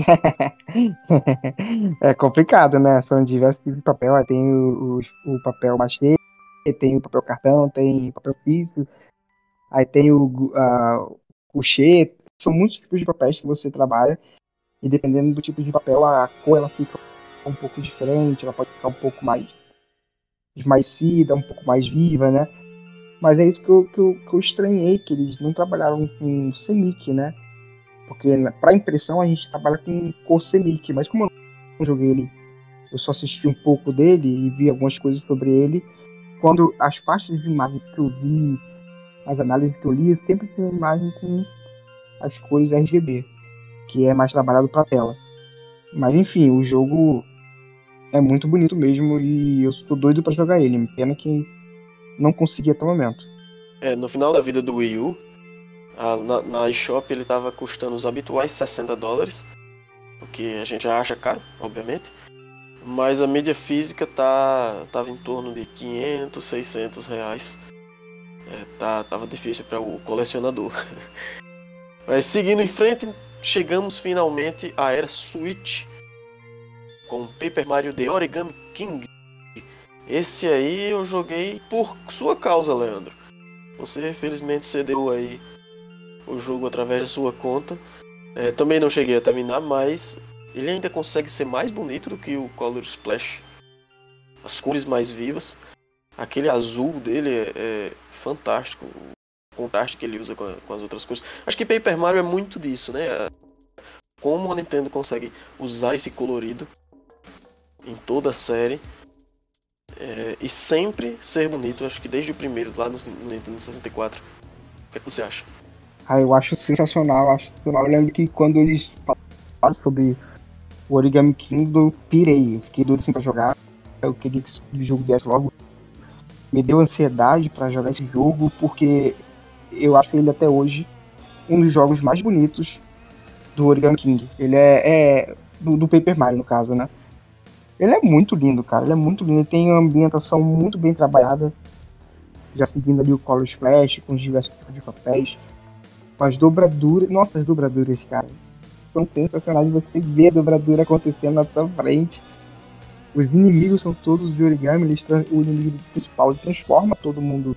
É complicado, né? São diversos tipos de papel. Aí tem o papel machê, tem o papel cartão, tem papel físico, aí tem o couchê. São muitos tipos de papéis que você trabalha. E dependendo do tipo de papel, a cor ela fica um pouco diferente, ela pode ficar um pouco mais esmaecida, um pouco mais viva, né? Mas é isso que eu estranhei, que eles não trabalharam com CMYK, né? Porque para impressão a gente trabalha com cor CMYK, mas como eu não joguei ele, eu só assisti um pouco dele e vi algumas coisas sobre ele. Quando as partes de imagem que eu vi, as análises que eu li, sempre tem imagem com as cores RGB, que é mais trabalhado para tela. Mas enfim, o jogo é muito bonito mesmo e eu estou doido para jogar ele. Pena que não consegui até o momento. No final da vida do Wii U, na eShop ele tava custando os habituais $60, o que a gente já acha caro, obviamente. Mas a mídia física tava em torno de 500, R$ 600. Tava difícil para o colecionador. Mas seguindo em frente, chegamos finalmente à era Switch, com Paper Mario The Origami King. Esse aí eu joguei por sua causa, Leandro. Você felizmente cedeu aí o jogo através da sua conta. Também não cheguei a terminar, mas ele ainda consegue ser mais bonito do que o Color Splash. As cores mais vivas. Aquele azul dele é fantástico. O contraste que ele usa com as outras cores. Acho que Paper Mario é muito disso, né? Como a Nintendo consegue usar esse colorido em toda a série. E sempre ser bonito. Acho que desde o primeiro, lá no Nintendo 64. O que é que você acha? Eu acho sensacional, acho sensacional. Eu lembro que quando eles falaram sobre o Origami King, eu pirei. Eu fiquei doido assim pra jogar. Eu queria que o jogo desse logo. Me deu ansiedade pra jogar esse jogo, porque eu acho ele até hoje um dos jogos mais bonitos do Origami King. Ele é do Paper Mario, no caso, né? Ele é muito lindo, cara. Ele é muito lindo. Ele tem uma ambientação muito bem trabalhada. Já seguindo ali o Color Splash, com os diversos tipos de papéis. Com as dobraduras. Nossa, as dobraduras, cara. São sensacionais. Você vê a dobradura acontecendo na sua frente. Os inimigos são todos de origami. O inimigo principal ele transforma todo mundo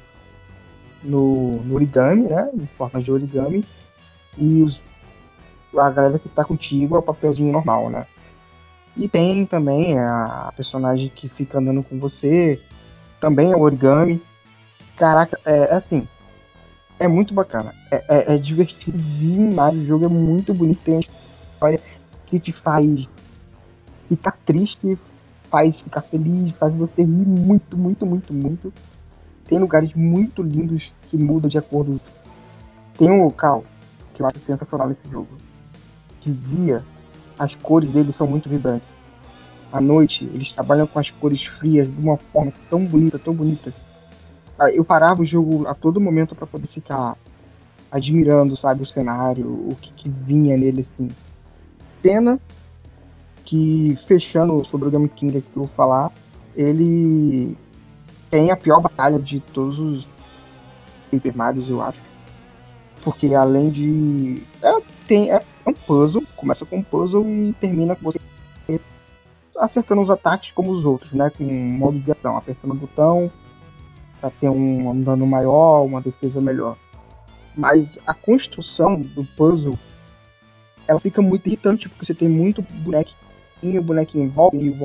no origami, né? Em forma de origami. E a galera que tá contigo é o papelzinho normal, né? E tem também a personagem que fica andando com você. Também é origami. Caraca, assim. É muito bacana. É divertido demais. O jogo é muito bonito. Tem uma história que te faz ficar triste, faz ficar feliz, faz você rir muito, muito, muito, muito. Tem lugares muito lindos que mudam de acordo. Tem um local que eu acho sensacional nesse jogo. De dia, as cores deles são muito vibrantes. À noite, eles trabalham com as cores frias de uma forma tão bonita, tão bonita. Eu parava o jogo a todo momento para poder ficar admirando, sabe, o cenário, o que vinha nele, assim. Pena que, fechando sobre o Game King que eu vou falar, ele tem a pior batalha de todos os Paper Marios, eu acho. Porque além de... É um puzzle, começa com um puzzle e termina com você acertando os ataques como os outros, né, com modo de ação, apertando o botão para ter um dano maior, uma defesa melhor. Mas a construção do puzzle, ela fica muito irritante, porque você tem muito bonequinho envolve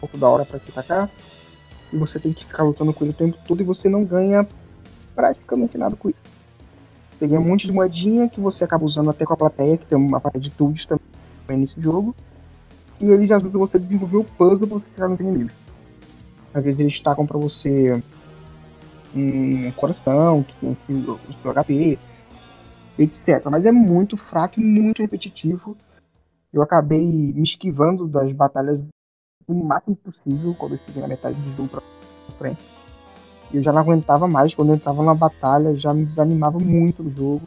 pouco da hora pra te atacar, e você tem que ficar lutando com ele o tempo todo e você não ganha praticamente nada com isso. Você ganha um monte de moedinha que você acaba usando até com a plateia, que tem uma plateia de tools também nesse jogo, e eles ajudam você a desenvolver o puzzle pra você tirar nos inimigos. Às vezes eles tacam pra você um coração, o seu HP, etc. Mas é muito fraco e muito repetitivo. Eu acabei me esquivando das batalhas o máximo possível quando eu cheguei na metade do jogo pra frente. Eu já não aguentava mais, quando eu entrava na batalha já me desanimava muito do jogo.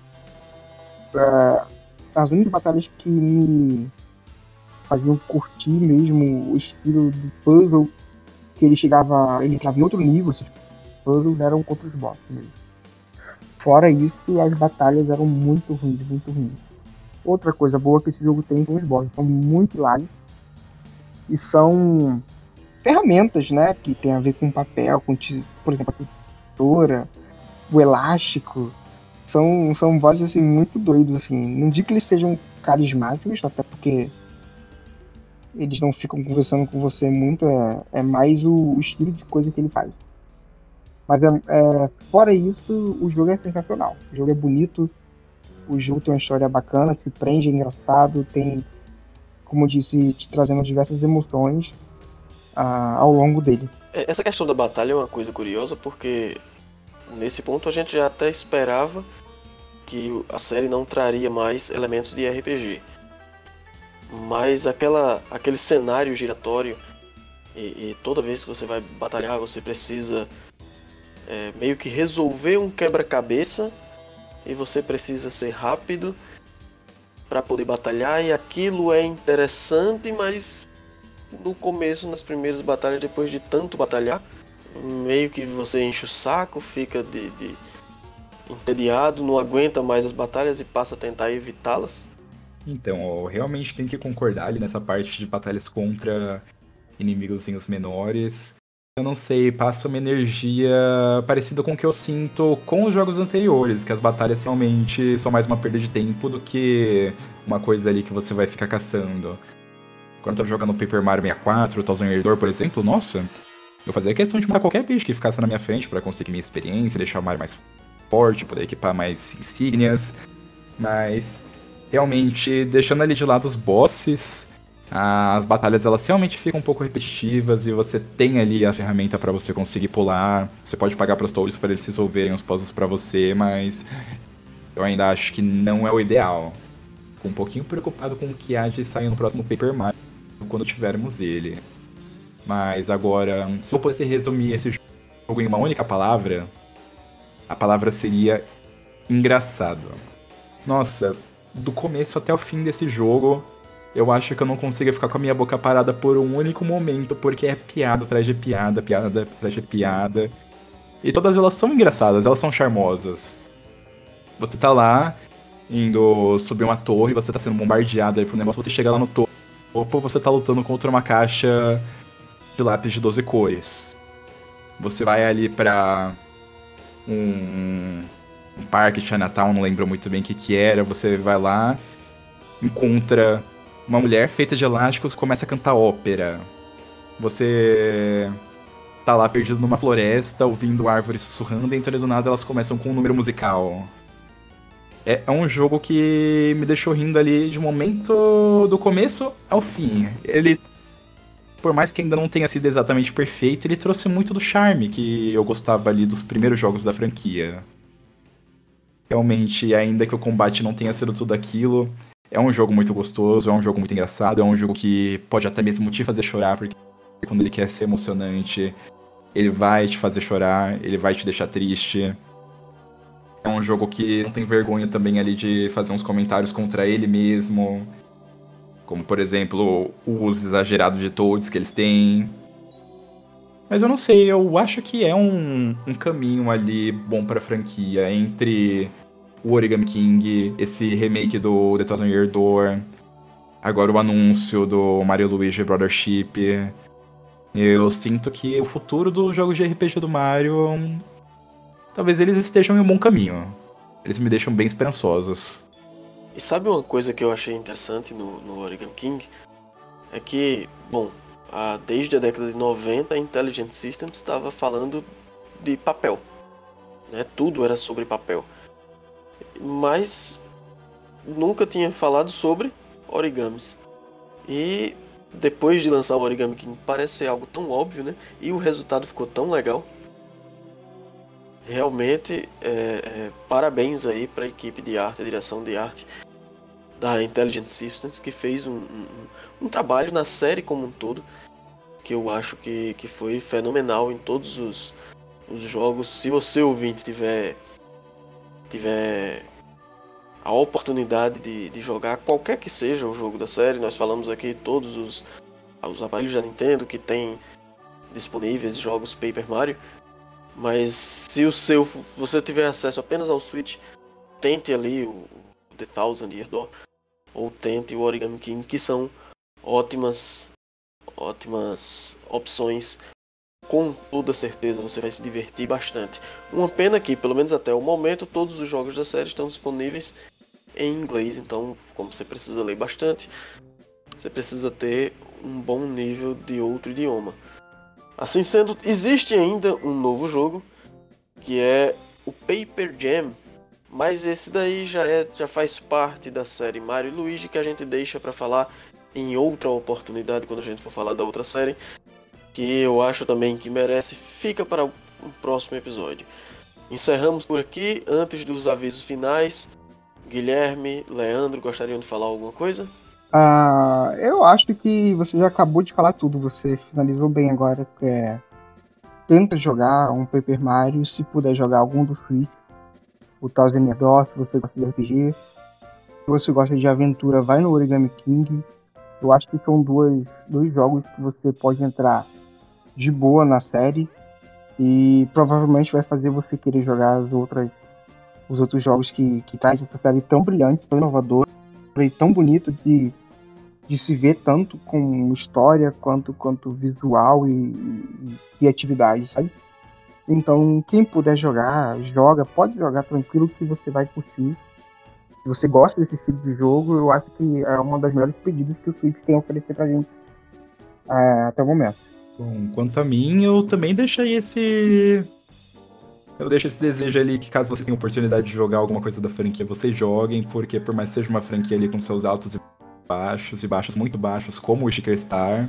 As únicas batalhas que me faziam curtir mesmo o estilo do puzzle, que ele entrava em outro nível, esses puzzles eram contra os bosses mesmo. Fora isso, as batalhas eram muito ruins, muito ruins. Outra coisa boa que esse jogo tem são os bosses, são muito hilários e são ferramentas, né, que tem a ver com papel, por exemplo, a tesoura, o elástico, são bosses assim muito doidos assim. Não digo que eles sejam carismáticos, até porque eles não ficam conversando com você muito, é mais o estilo de coisa que ele faz. Mas fora isso, o jogo é sensacional. O jogo é bonito, o jogo tem uma história bacana, que prende, é engraçado, tem, como eu disse, te trazendo diversas emoções ao longo dele. Essa questão da batalha é uma coisa curiosa, porque nesse ponto a gente já até esperava que a série não traria mais elementos de RPG. Mas aquele cenário giratório, e toda vez que você vai batalhar, você precisa meio que resolver um quebra-cabeça, e você precisa ser rápido para poder batalhar, e aquilo é interessante, mas no começo, nas primeiras batalhas, depois de tanto batalhar, meio que você enche o saco, fica entediado, não aguenta mais as batalhas e passa a tentar evitá-las. Então, eu realmente tenho que concordar ali nessa parte de batalhas contra inimigos menores. Eu não sei, passa uma energia parecida com o que eu sinto com os jogos anteriores, que as batalhas realmente são mais uma perda de tempo do que uma coisa ali que você vai ficar caçando. Quando eu tava jogando Paper Mario 64, Thousand Year Door, por exemplo, nossa, eu fazia questão de matar qualquer bicho que ficasse na minha frente pra conseguir minha experiência, deixar o Mario mais forte, poder equipar mais insígnias, mas realmente, deixando ali de lado os bosses, as batalhas elas realmente ficam um pouco repetitivas e você tem ali a ferramenta pra você conseguir pular. Você pode pagar pros Toads para eles resolverem os puzzles pra você, mas eu ainda acho que não é o ideal. Fico um pouquinho preocupado com o que há de sair no próximo Paper Mario quando tivermos ele. Mas agora, se eu pudesse resumir esse jogo em uma única palavra, a palavra seria engraçado. Nossa, do começo até o fim desse jogo, eu acho que eu não consigo ficar com a minha boca parada por um único momento, porque é piada atrás de piada, piada atrás de piada. E todas elas são engraçadas, elas são charmosas. Você tá lá, indo subir uma torre, você tá sendo bombardeado aí pro negócio, você chega lá no topo, você tá lutando contra uma caixa de lápis de 12 cores. Você vai ali pra um parque de Chinatown, não lembro muito bem o que era, você vai lá, encontra uma mulher feita de elásticos, começa a cantar ópera. Você tá lá perdido numa floresta, ouvindo árvores sussurrando, e então do nada elas começam com um número musical. É um jogo que me deixou rindo ali de momento do começo ao fim. Ele, por mais que ainda não tenha sido exatamente perfeito, ele trouxe muito do charme que eu gostava ali dos primeiros jogos da franquia. Realmente, ainda que o combate não tenha sido tudo aquilo, é um jogo muito gostoso, é um jogo muito engraçado, é um jogo que pode até mesmo te fazer chorar, porque quando ele quer ser emocionante, ele vai te fazer chorar, ele vai te deixar triste. É um jogo que não tem vergonha também ali de fazer uns comentários contra ele mesmo, como, por exemplo, o uso exagerado de Toads que eles têm. Mas eu não sei, eu acho que é um caminho ali bom pra franquia, entre o Origami King, esse remake do The Thousand Year Door, agora o anúncio do Mario Luigi Brothership. Eu sinto que o futuro dos jogos de RPG do Mario, talvez eles estejam em um bom caminho. Eles me deixam bem esperançosos. E sabe uma coisa que eu achei interessante no Origami King? É que, bom, Desde a década de 90, a Intelligent Systems estava falando de papel, né? Tudo era sobre papel. Mas nunca tinha falado sobre origamis. E depois de lançar o Origami King, parece ser algo tão óbvio, né? E o resultado ficou tão legal. Realmente, parabéns aí para a equipe de arte, a direção de arte da Intelligent Systems, que fez um trabalho na série como um todo, que eu acho que foi fenomenal em todos os jogos. Se você, ouvinte, tiver a oportunidade de jogar qualquer que seja o jogo da série, nós falamos aqui todos os aparelhos da Nintendo que tem disponíveis jogos Paper Mario, mas se você tiver acesso apenas ao Switch, tente ali o The Thousand Year Door ou tente o Origami King, que são ótimas opções. Com toda certeza você vai se divertir bastante. Uma pena que, pelo menos até o momento, todos os jogos da série estão disponíveis em inglês, então como você precisa ler bastante, você precisa ter um bom nível de outro idioma. Assim sendo, existe ainda um novo jogo, que é o Paper Jam, mas esse daí já faz parte da série Mario e Luigi, que a gente deixa para falar em outra oportunidade, quando a gente for falar da outra série, que eu acho também que merece, fica para um próximo episódio. Encerramos por aqui. Antes dos avisos finais, Guilherme, Leandro, gostariam de falar alguma coisa? Eu acho que você já acabou de falar tudo, você finalizou bem agora. Tenta jogar um Paper Mario, se puder jogar algum do Switch, o Thousand Year Door, se você gosta de RPG. Se você gosta de aventura, vai no Origami King. Eu acho que são dois jogos que você pode entrar de boa na série e provavelmente vai fazer você querer jogar os outros jogos que traz essa série tão brilhante, tão inovadora e tão bonito de se ver, tanto com história quanto visual e criatividade, sabe? Então, quem puder jogar, pode jogar tranquilo que você vai curtir. Se você gosta desse tipo de jogo, eu acho que é uma das melhores pedidos que o Switch tem a oferecer pra gente até o momento. Bom, quanto a mim, eu também deixei esse desejo ali que, caso você tenha oportunidade de jogar alguma coisa da franquia, vocês joguem, porque por mais que seja uma franquia ali com seus altos e baixos muito baixos, como o Sticker Star,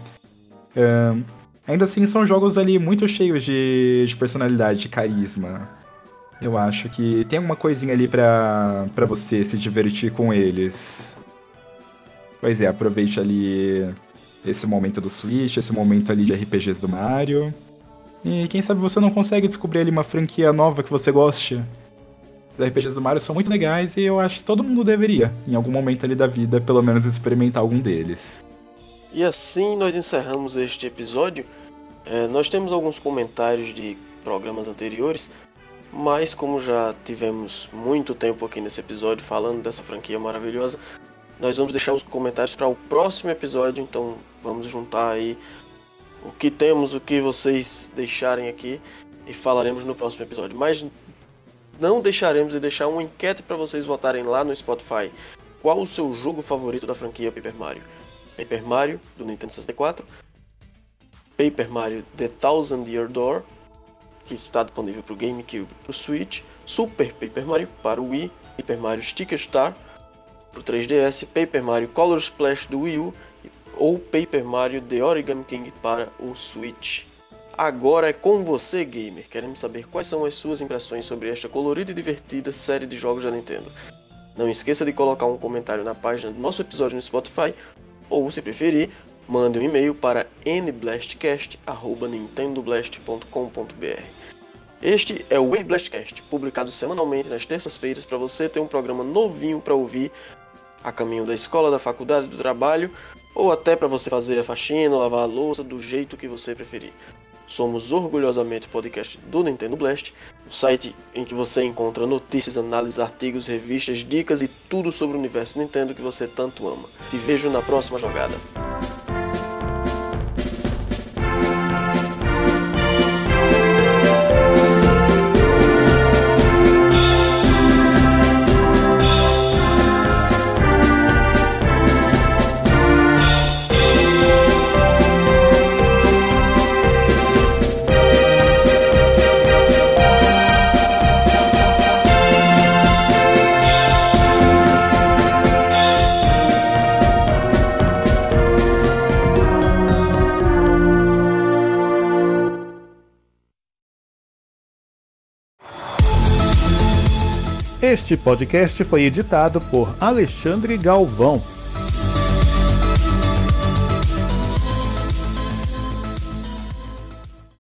ainda assim são jogos ali muito cheios de personalidade, de carisma. Eu acho que tem alguma coisinha ali pra você se divertir com eles. Pois é, aproveite ali esse momento do Switch, esse momento ali de RPGs do Mario. E quem sabe você não consegue descobrir ali uma franquia nova que você goste. Os RPGs do Mario são muito legais e eu acho que todo mundo deveria, em algum momento ali da vida, pelo menos experimentar algum deles. E assim nós encerramos este episódio. Nós temos alguns comentários de programas anteriores, mas como já tivemos muito tempo aqui nesse episódio falando dessa franquia maravilhosa, nós vamos deixar os comentários para o próximo episódio, então vamos juntar aí o que temos, o que vocês deixarem aqui e falaremos no próximo episódio. Mas não deixaremos de deixar uma enquete para vocês votarem lá no Spotify. Qual o seu jogo favorito da franquia Paper Mario? Paper Mario, do Nintendo 64, Paper Mario The Thousand Year Door, que está disponível para o GameCube e para o Switch, Super Paper Mario para o Wii, Paper Mario Sticker Star para o 3DS, Paper Mario Color Splash do Wii U ou Paper Mario The Origami King para o Switch. Agora é com você, gamer. Queremos saber quais são as suas impressões sobre esta colorida e divertida série de jogos da Nintendo. Não esqueça de colocar um comentário na página do nosso episódio no Spotify, ou, se preferir, mande um e-mail para nblastcast@nintendoblast.com.br. Este é o Blastcast, publicado semanalmente nas terças-feiras para você ter um programa novinho para ouvir a caminho da escola, da faculdade, do trabalho, ou até para você fazer a faxina, lavar a louça, do jeito que você preferir. Somos orgulhosamente o podcast do Nintendo Blast, o site em que você encontra notícias, análises, artigos, revistas, dicas e tudo sobre o universo Nintendo que você tanto ama. Te vejo na próxima jogada. Este podcast foi editado por Alexandre Galvão.